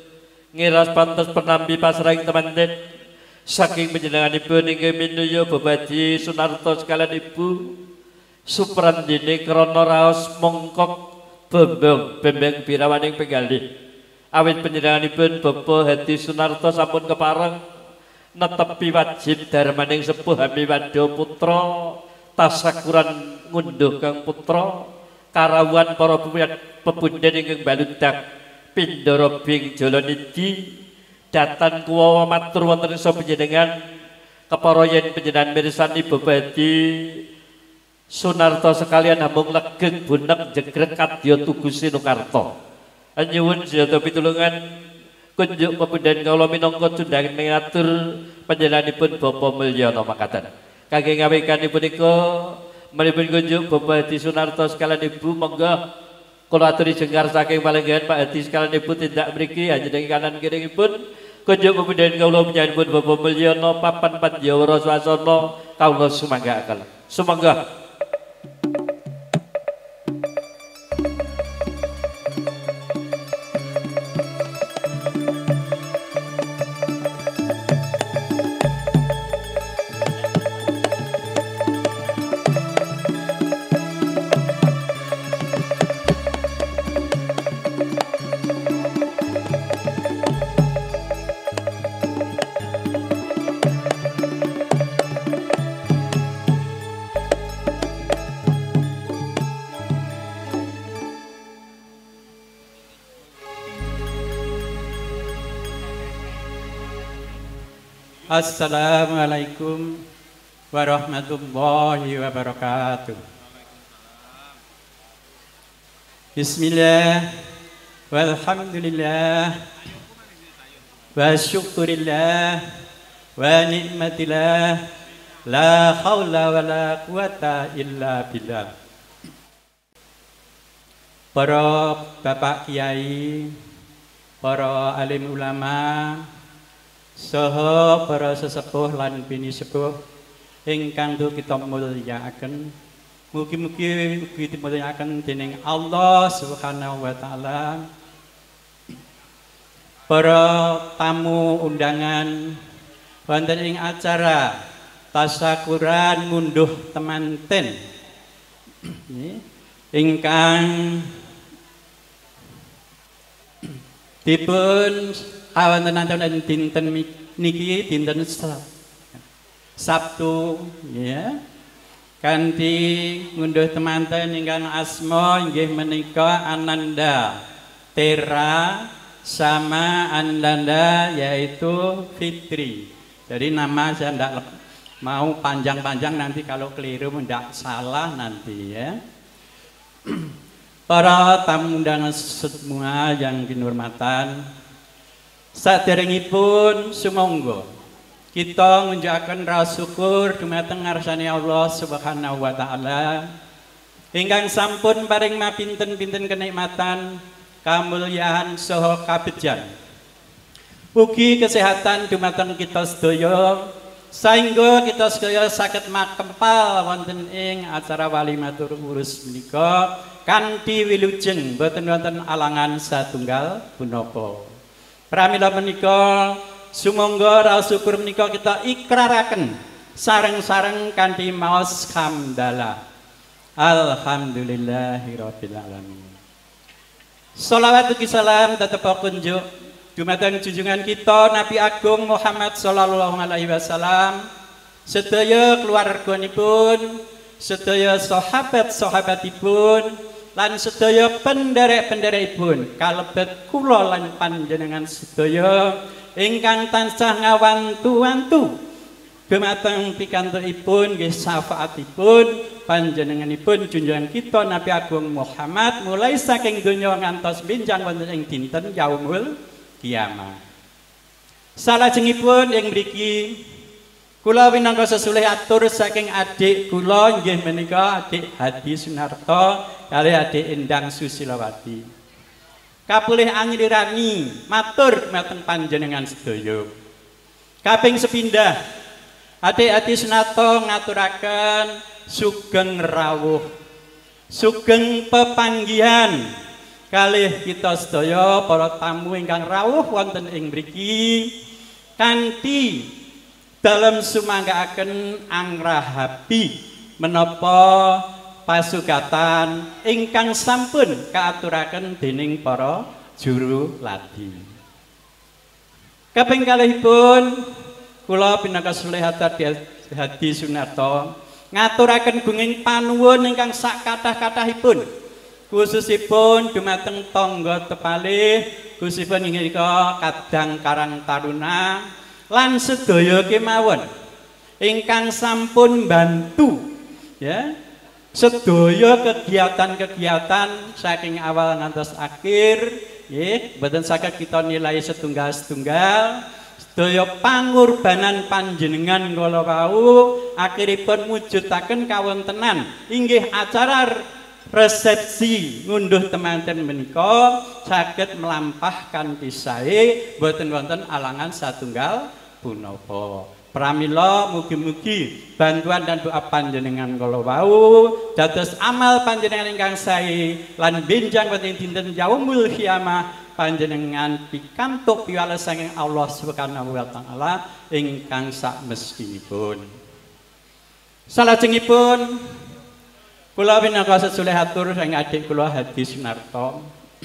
ngiras pantes penampi pasraing temanten saking panjenenganipun inggih minuya Babadi Sunarto sekalian ibu suprandine krana raos mongkok bembeng bembeng birawaning penggalih awit panjenenganipun Bapak Hadi Sunarto sampun kepareng netepi wajib darmaning sepuh Hamiwado putra tasakuran ngunduh kang putra karawuhan para pepundhen ingkang baludak pindhara bing jala niki datan kuwawa matur wonten ing panjenengan kepara yen panjenengan mirsani Babadi Sunarto sekalian hamung legeng bunek jegrek kadya tugu Sinukarta nyuwun sedaya pitulungan kunjuk pepundhen kawula minangka tundangan ngatur panjenenganipun Bapak Mulyana makaten kangge ngawikanipun punika menipun kunjuk Bapak Hadi Sunarto sekalian ibu monggo kula aturi jengkar saking palenggan Pak Hadi sekalian ibu tindak mriki anjeneng kanan kiringipun kunjuk pepundhen kawula panjenenganipun Bapak Mulyana papan panjawara swasana kawula sumanggaaken sumangga. Assalamualaikum warahmatullahi wabarakatuh. Bismillah walhamdulillah wa syukurillah wa ni'matillah la hawla wa la quwata illa billah. Para bapak kiai, para alim ulama, saha para sesepuh lan bini sepuh ingkang kita mulyakaken, mugi-mugi ugi dimulyakaken dening Allah Subhanahu wa taala. Para tamu undangan wonten ing acara tasakuran ngunduh temanten ingkang dipun awontenaken dinten niki dinten Sabtu ya kanthi ngunduh temanten ingkang asma inggih menika Ananda Tera sama Ananda yaitu Fitri. Jadi nama saya tidak mau panjang-panjang nanti kalau keliru tidak salah nanti ya. Para tamu undangan semua yang kinurmatan, saderengipun sumangga kita ngunjakaken rasa syukur dumateng ngarsane Allah Subhanahu wa taala ingkang sampun paring mapinten-pinten kenikmatan, kamulyaan saha kabejan. Ugi kesehatan dumateng kita sedaya sehingga kita sedaya saged makempal wonten ing acara walimatur urus menika kanthi wilujeng boten wonten alangan satunggal punapa. Pramila menika sumangga rasa syukur menika kita ikraraken sareng-sareng kanthi maos hamdalah. Alhamdulillahirabbil alamin. Shalawat ugi salam tetep kunjuk dumateng junjungan kita Nabi Agung Muhammad sallallahu alaihi wasallam, sedaya keluarganipun, sedaya sahabat-sahabatipun, lan sedaya penderek-penderekipun, kalebet kula lan panjenengan sedaya ingkang tansah ngawantu-wantu dumateng pikantukipun nggih syafaatipun panjenenganipun junjungan kita Nabi Agung Muhammad mulai saking donya ngantos benjang wonten ing dinten yaumul kiamah. Salajengipun ing mriki kula winangka sesulih atur saking adik kula inggih menika Adik Hadi Sunarto kali Adik Endang Susilawati. Kapulih anglirani matur dumateng panjenengan sedaya. Kaping sepindah Adik Hadi Sunarto ngaturaken sugeng rawuh, sugeng pepanggihan kalih kita sedaya para tamu ingkang rawuh wonten ing mriki kanthi dalem sumanggaaken angrahapi menapa pasugatan ingkang sampun kaaturaken dening para juru ladi. Kaping kalihipun kula pinangka Sulehata Hadi Sunarto ngaturaken gunging panuwun ingkang sak kathah-kathahipun khususipun dumateng tangga tepalih khususipun inggih Kadang Karang Taruna lan sedaya kemawon ingkang sampun bantu ya sedaya kegiatan-kegiatan saking awal ngantos akhir nggih mboten saged kita nilai setunggal-setunggal sedaya pangorbanan panjenengan kala wau akhiripun mujudaken kawontenan inggih acara resepsi ngunduh temanten menika saged melampah kanthi sae boten wonten alangan satunggal punapa. Pramila mugi-mugi bantuan dan doa panjenengan kala wau dados amal panjenengan ingkang sae lan benjang wonten dinten yaumul qiyamah panjenengan pikantuk piwales saking Allah Subhanahu wa taala ingkang sak mestinipun. Salajengipun kula minangka sesulih atur ing adik kula Hadi Sunarto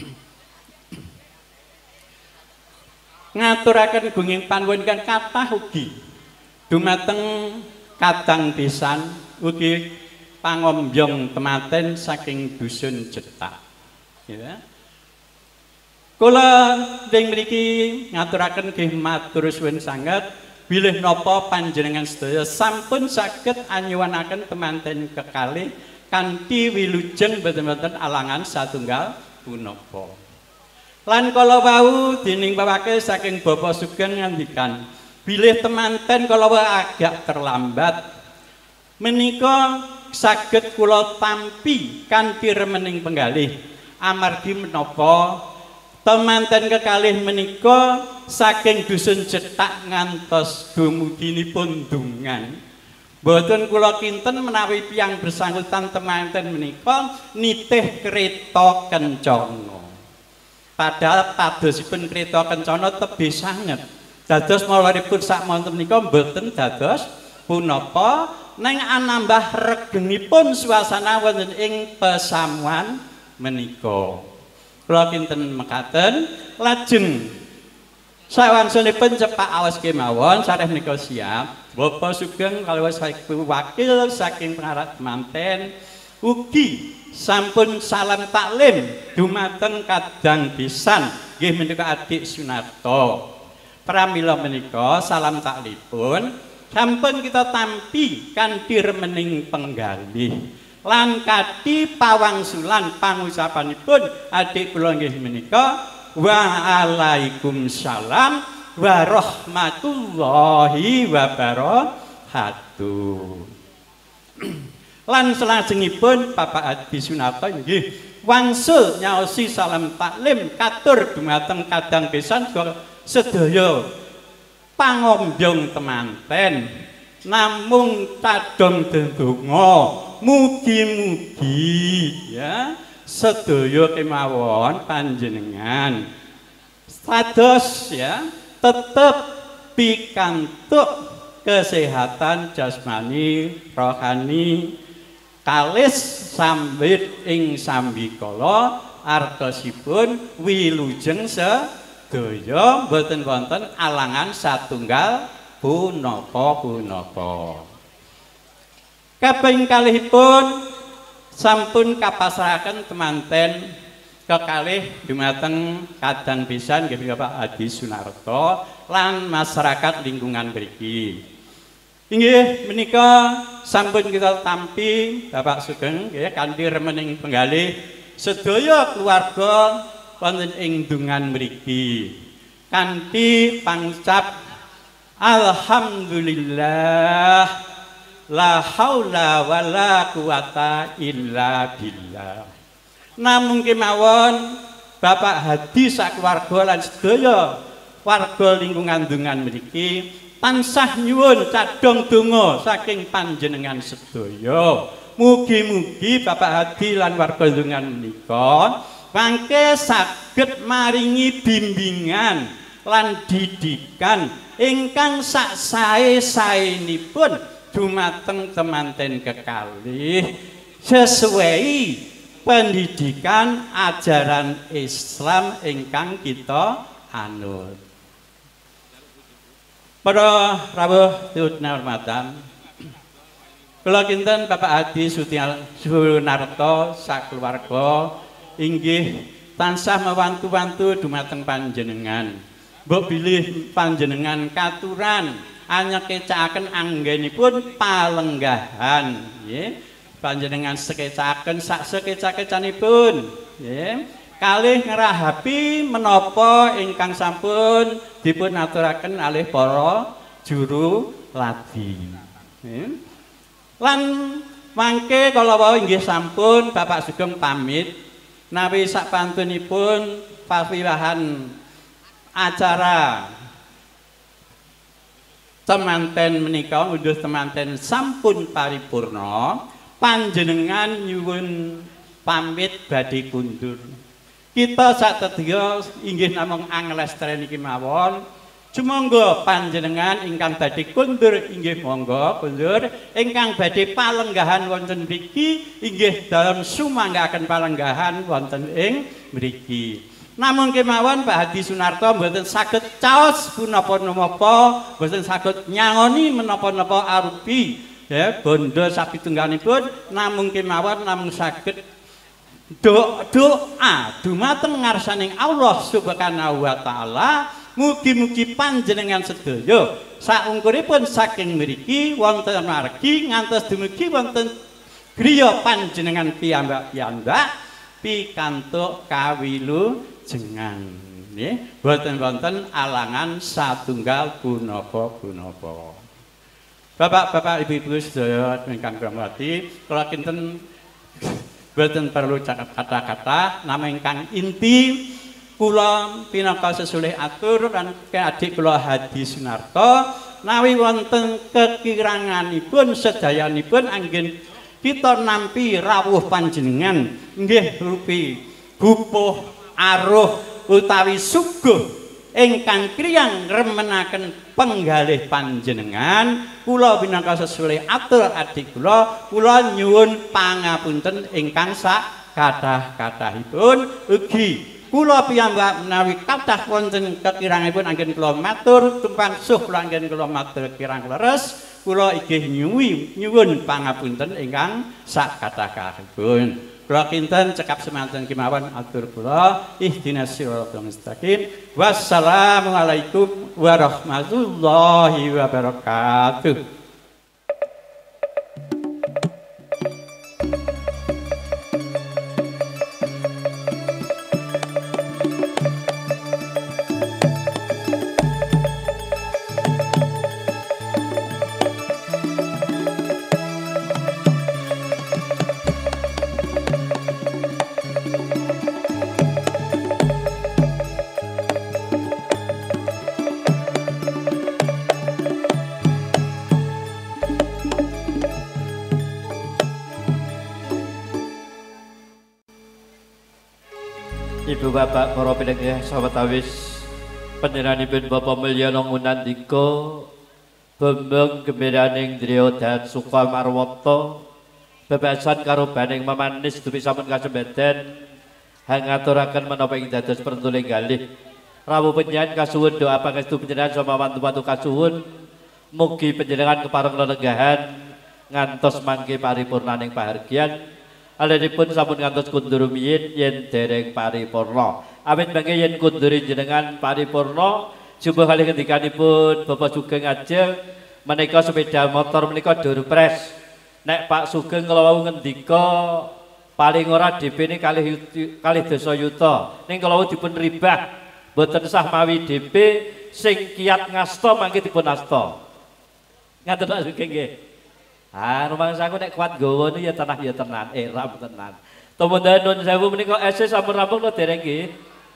ngaturaken gunging panuwun ingkang kathah ugi dumateng Kadang Pisan ugi pangombyong tematen saking dusun Jetak. Ya. Kula ing mriki ngaturaken nggih matur suwun sanget bilih napa panjenengan sedaya sampun saged anyuwanaken temanten kekalih kanthi wilujeng boten-boten alangan satunggal punapa. Lan kala wau dening bapake saking Bapak Sugeng ngandikan bilih temanten kala wau agak terlambat menika saged kula tampi kanthi remening penggalih amargi menapa temanten kekalih menika saking dusun Jetak ngantos dumuginipun Dungan boten kula kinten menawi piyang bersangkutan temanten menika nitih kereta kencana. Padahal padosipun kereta kencana tebih sanget. Dados mawaripun sak monten menika boten dados punapa neng anambah regengipun suasana wonten ing pesamuan menika. Kula kinten mekaten lajeng sawansunipun cepak awas kemawon sareh menika siap Bapak Sugeng kaliyan wakil saking pengarah temanten ugi sampun salam taklim dumateng Kadang Pisan nggih menika adik Sunarto. Pramila menika salam taklipun sampun kita tampi kanthi remening penggalih lan kanthi pawangsulan pangucapanipun adik kula nggih menika waalaikumsalam warahmatullahi wabarakatuh. Lan selajengipun Bapak Hadi Sunarto nggih wangsul nyaosi salam taklim katur dumateng Kadang Pisan sedaya pangombyong temanten namung tadhong ndedonga mugi-mugi ya sedaya kemawon panjenengan status ya tetap pikantuk kesehatan jasmani rohani kalis sambit ing sambikala artosipun wilujeng sedaya boten wonten alangan satunggal punapa-punapa. Kaping kalihipun sampun kapasrahaken temanten kekalih dumateng Kadang Pisan nggih Bapak Hadi Sunarto lan masyarakat lingkungan mriki. Inggih menika sampun kita tampi Bapak Sugeng nggih kanthi remening penggalih sedaya keluarga wonten ing Dungan mriki kanthi pangucap alhamdulillah la haula wala quwata illa billah. Namung kemawon Bapak Hadi sakeluarga lan sedaya warga lingkungan Dungan mriki tansah nyuwun cadhong donga saking panjenengan sedaya. Mugi-mugi Bapak Hadi lan warga Dungan menika mangke saged maringi bimbingan lan didikan ingkang sak sae-saenipun dumateng temanten kekalih sesuai pendidikan ajaran Islam ingkang kita anut. Para rawuh tinurmatan, kula kinten Bapak Hadi Sunarto sakeluarga inggih tansah mewantu-wantu dumateng panjenengan. Mbok bilih panjenengan katuran anyekekaken anggenipun palenggahan nggih. Panjenengan sekecaken sak sekecak-kecanipun nggih. Kalih ngerahapi menapa ingkang sampun dipun aturaken alih para juru ladi. Lan mangke kala wau inggih sampun Bapak Sugeng pamit nawi sapantunipun pawiwahan acara temanten menika ngunduh temanten sampun paripurna panjenengan nyuwun pamit badhe kundur. Kita sakedya inggih namung anglestreni kemawon. Sumangga panjenengan ingkang badhe kundur inggih monggo kundur, ingkang badhe palenggahan wonten mriki inggih dalem sumanggaken palenggahan wonten ing mriki. Namung kemawon Pak Hadi Sunarto mboten saged caos punapa-napa, mboten saged nyangoni menapa-napa arupi ya bondo sapitunggalipun, namung kemawon namung saged doa dumateng ngarsaning Allah Subhanahu wa taala mugi-mugi panjenengan sedaya saungkuripun saking mriki wonten margi ngantos dumugi wonten griya panjenengan piyambak-piyambak pikantuk kawilujengan nggih boten wonten alangan satunggal punapa-punapa. Bapak-bapak ibu-ibu sedaya ingkang kula kula kinten boten perlu cakap kata-kata, nama ingkang inti kula pinaka sesulih atur lan adik kula Hadi Sunarto nawi wonten kekiranganipun sedayanipun anggen kita nampi rawuh panjenengan nggih rupi bupuh aruh utawi suguh ingkang kriyang remenaken penggalih panjenengan kula pinaka sesulih atur adik kula kula nyuwun pangapunten ingkang sak kathah-kathahipun ugi kula piyambak menawi kathah wonten kekirangipun anggen kula matur tumpang suh kula anggen kula matur kirang leres kula inggih nyuwi nyuwun pangapunten ingkang sak kathah-kathahipun. Kula kinten cekap semanten kemawon atur kula ihdinas siratal mustaqim. Wassalamualaikum warahmatullahi wabarakatuh. Ibu bapak para pinenggih sahabat awis panjenenganipun Bapak Mulyono Ngunandika Bambang Gembiraning Driya Dan Suka Marwata bebasan karo baning memanis dupi sampun kasembeden hangaturaken menapa ing dados pertuling galih rawuh panjenengan kasuwun doa pangestu panjenengan sama wantu-wantu kasuwun mugi panjenengan kepareng lelenggahan ngantos mangke paripurnaning pahargyan alenipun sampun ngantos kundur rumiyin yen dereng paripurna. Awit mangke yen kundur jenengan paripurna jumbuh kalih ngendikanipun Bapak Sugeng ajeng menika sepeda motor menika Durpres. Nek Pak Sugeng kala wau ngendika paling ora D P-ne kalih kalih dasa yuta. Ning kala wau dipun ribah mboten sah mawi D P sing kiat ngasta mangke dipun asta. Ngaten Pak Sugeng nggih. Ah, rumangsaku nek kuat gawa niku ya tanah ya tenan, eh ram tenan. Tumundhan nuwun sewu menika S sampun rampung lho dereng nggih.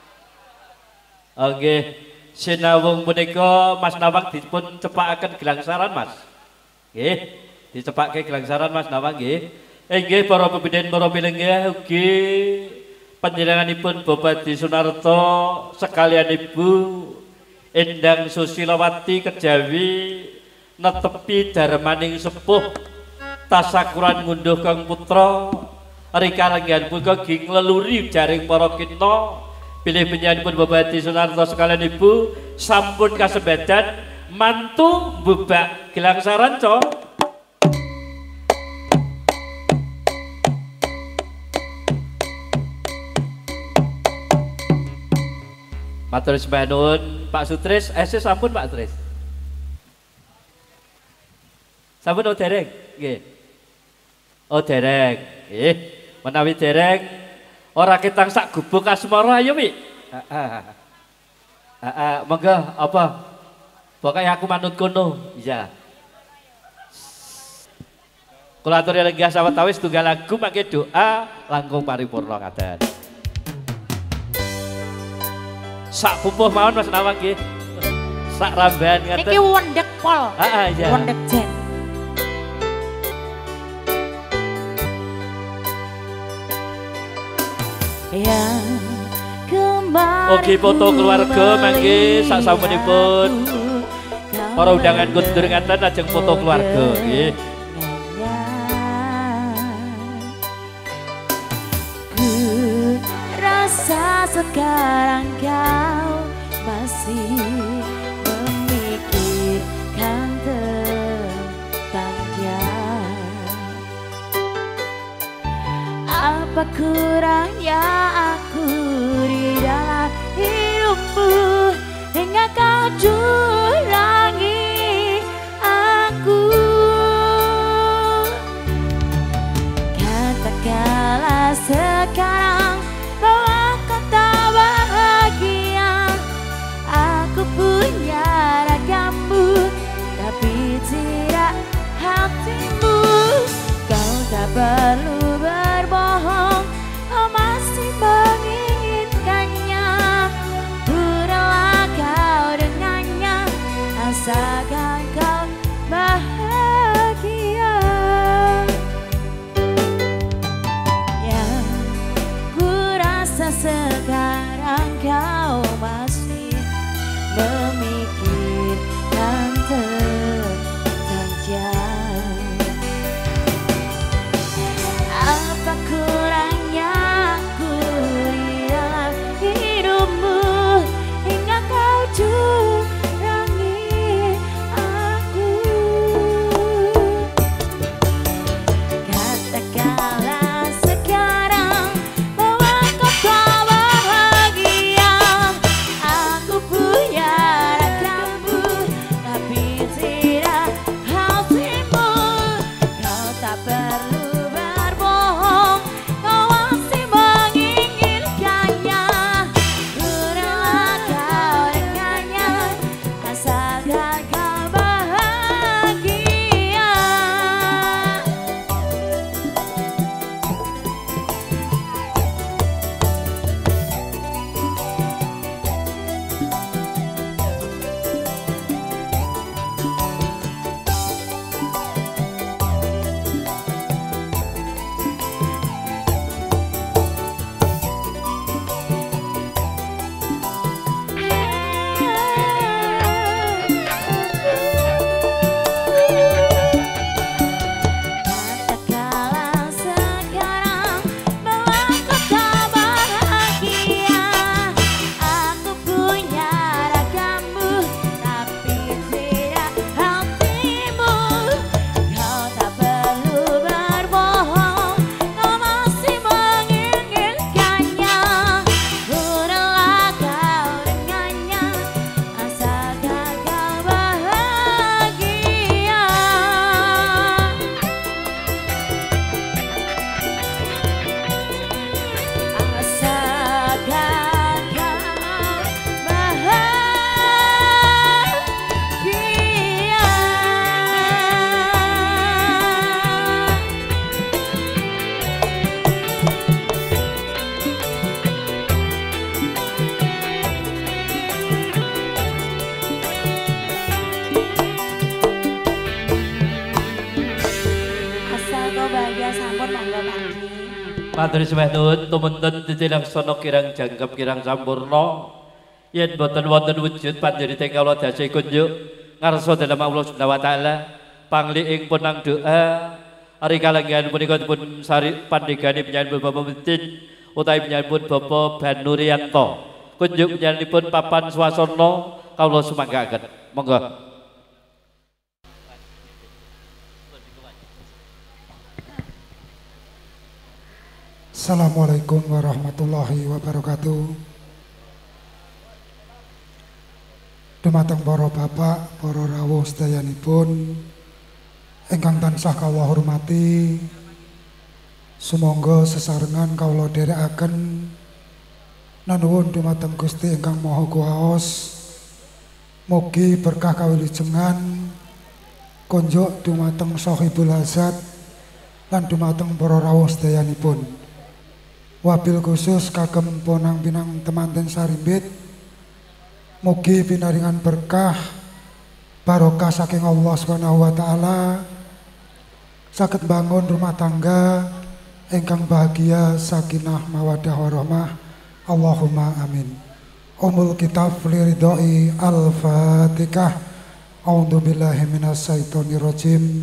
Nggih, sinawung menika Mas Nawang dipun cepakaken gelangsaran Mas. Nggih, dicepake gelangsaran Mas Nawang nggih. Inggih para pepindhen para pinenggih ugi panjenenganipun Bupati Sunarto sekalian Ibu Endang Susilawati Kejawi netepi darmaning sepuh tasakuran ngunduh Kang Putra rika ranggihan punika ging leluri jaring para kita pilih penyanipun Bupati Sunarto sekalian Ibu sampun kasebadan mantu bubak Gilang Saranco. Matur sembah nuwun Pak Sutris, eh sampun Pak Sutris. Sampun oh dereng? Nggih. Oh dereng. Nggih. Menawi dereng ora ketang sak gubuk asmara ayo Mi. Heeh. Heeh, monggo apa? Pokoke aku manut kono. Iya. Kula aturi lenggah sawetawis tunggal lagu mangke doa langkung paripurna kadan. Sak pupuh mawon Mas Nawang nggih. Sak ramban ngaten. Niki wendek pol. Heeh iya. Wendek jen. Yang kemarin Oke foto keluarga mangke sak samunipun para undangan kundur ngaten lajeng foto keluarga nggih. Ku rasa sekarang kau masih memikirkan tentangnya. Apa kurangnya aku di dalam hidupmu hingga kau curangi aku. Katakanlah sekarang bahwa kau tak bahagia. Aku punya ragamu tapi tidak hatimu. Kau tak perlu berbohong, kau masih menginginkannya. Udahlah kau dengannya, asalkan kau bahagia. Yang ku rasa sekarang kau masih memikirkan tentangnya. Apa kurangnya aku di dalam hidupmu hingga kau curangi aku. Katakanlah sekarang bahwa kau tak bahagia. Matur sembah nuwun tumunten titilaksana kirang jangkep kirang sampurna. Yen boten wonten wujud panjenengan kawula dasih kunjuk ngarsa dalem Allah Subhanahu wa taala pangli ing punang doa ari kalenggihan punika dipun sari pandegani penyanyi Bapak Mutin utawi penyanyi Bapak Banurianto. Kunjuk penyanyiipun papan swasana kawula sumanggaken. Monggo. Assalamualaikum warahmatullahi wabarakatuh. Dumateng para bapak, para rawuh sedayanipun ingkang tansah kawula hormati, sumangga sesarengan kawula dherekaken nanuwun dumateng Gusti ingkang Maha Kuwaos, mugi berkah kawilujengan konjuk dumateng Shahibul Hazat lan dumateng para rawuh sedayanipun. Wabil khusus kagem ponang pinang temanten sarimbit, mugi pinaringan berkah barokah saking Allah Subhanahu wa taala saged bangun rumah tangga ingkang bahagia sakinah mawaddah warahmah. Allahumma amin. Umul kitab liridhoi al-Fatihah. A'udzu billahi minasyaitonir rajim.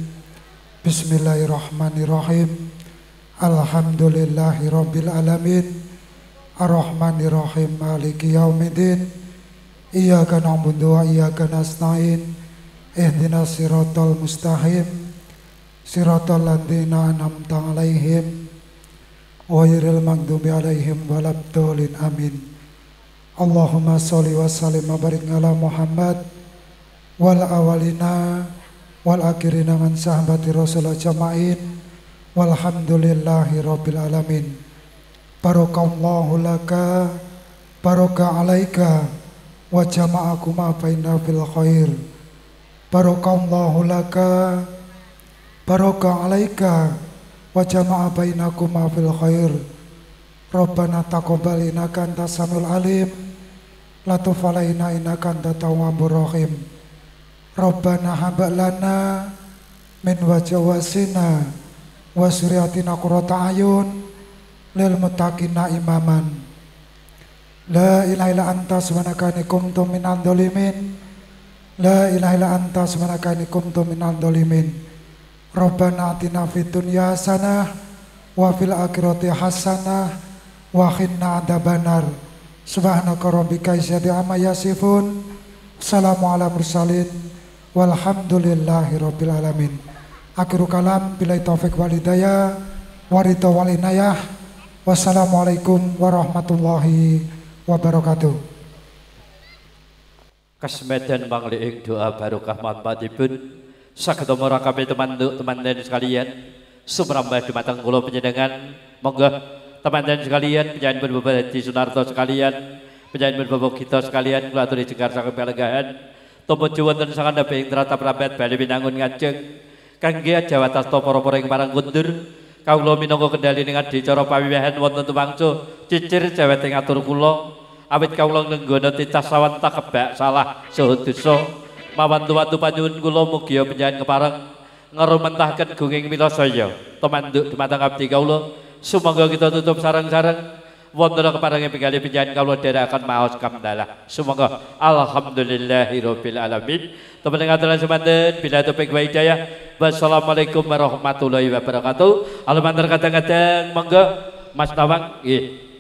Bismillahirrahmanirrahim. Alhamdulillahi rabbil alamin. Ar-Rahmanirrahim maliki yaumiddin. Iyyaka na'budu wa iyyaka nasta'in. Ihdinas siratal mustaqim. Siratal ladzina an'amta 'alaihim ghairil maghdubi 'alaihim waladdallin amin. Allahumma sholli wa sallim wa barik ala Muhammad wal awalina wal akhirina man sahabati rasulullah jama'in. Walhamdulillahi rabbil alamin. Barakallahu laka baraka alaika wa jama'akuma baina fil khair. Barakallahu laka baraka alaika wa jama'a bainakuma fil khair. Rabbana taqabbal innaka antas samiul alim. La tuf alaina innaka antat tawwabur rahim. Rabbana hab lana min wajawasina wa suriyatina qurrata ayun lil muttaqina imaman. La ilaha illa anta subhanaka inni kuntu minadh dhalimin. La ilaha illa anta subhanaka inni kuntu minadh dhalimin. Rabbana atina fid dunya hasanah wa fil akhirati hasanah wa qina adzabannar. Subhanaka rabbika izzati amma yasifun. Assalamu ala mursalin walhamdulillahi rabbil alamin. Akhiru kalam billahi taufik wal hidayah warito wal inayah. Wassalamualaikum warahmatullahi wabarakatuh. Kasmedan mangli ing doa barokah manfaatipun saged marakabe teman-teman sekalian sumrambah dumateng kula panjenengan. Monggo teman-teman sekalian, panjenengan Bapak Haji Sunarto sekalian, panjenengan Bapak kita sekalian, kula aturi jegar saking pelenggahan tumuju wonten sakandhaping ing tratap rabat bali pinangun ngajeng kangge jawatasta para-para ing parang kundur kawula minangka kendali ing adicara pawiwahan wonten tumangsa cicir jawet ing atur kula awit kawula nenggana titah sawan takebak salah saha dosa mawantu-wantu panyuwun kula mugi panjenengan kepareng ngrumentaken gunging milasaya temanduk dumateng abdi kawula. Sumangga kita tutup sareng-sareng wonten keparenge pinggali panjenengan kawula dherekaken maos kamdalah. Sumangga alhamdulillahirabbil alamin. Teman ngaturan semanten bila topik wa hidayah. Wassalamualaikum warahmatullahi wabarakatuh. Alamantar kadang-kadang monggo Mas Nawang nggih.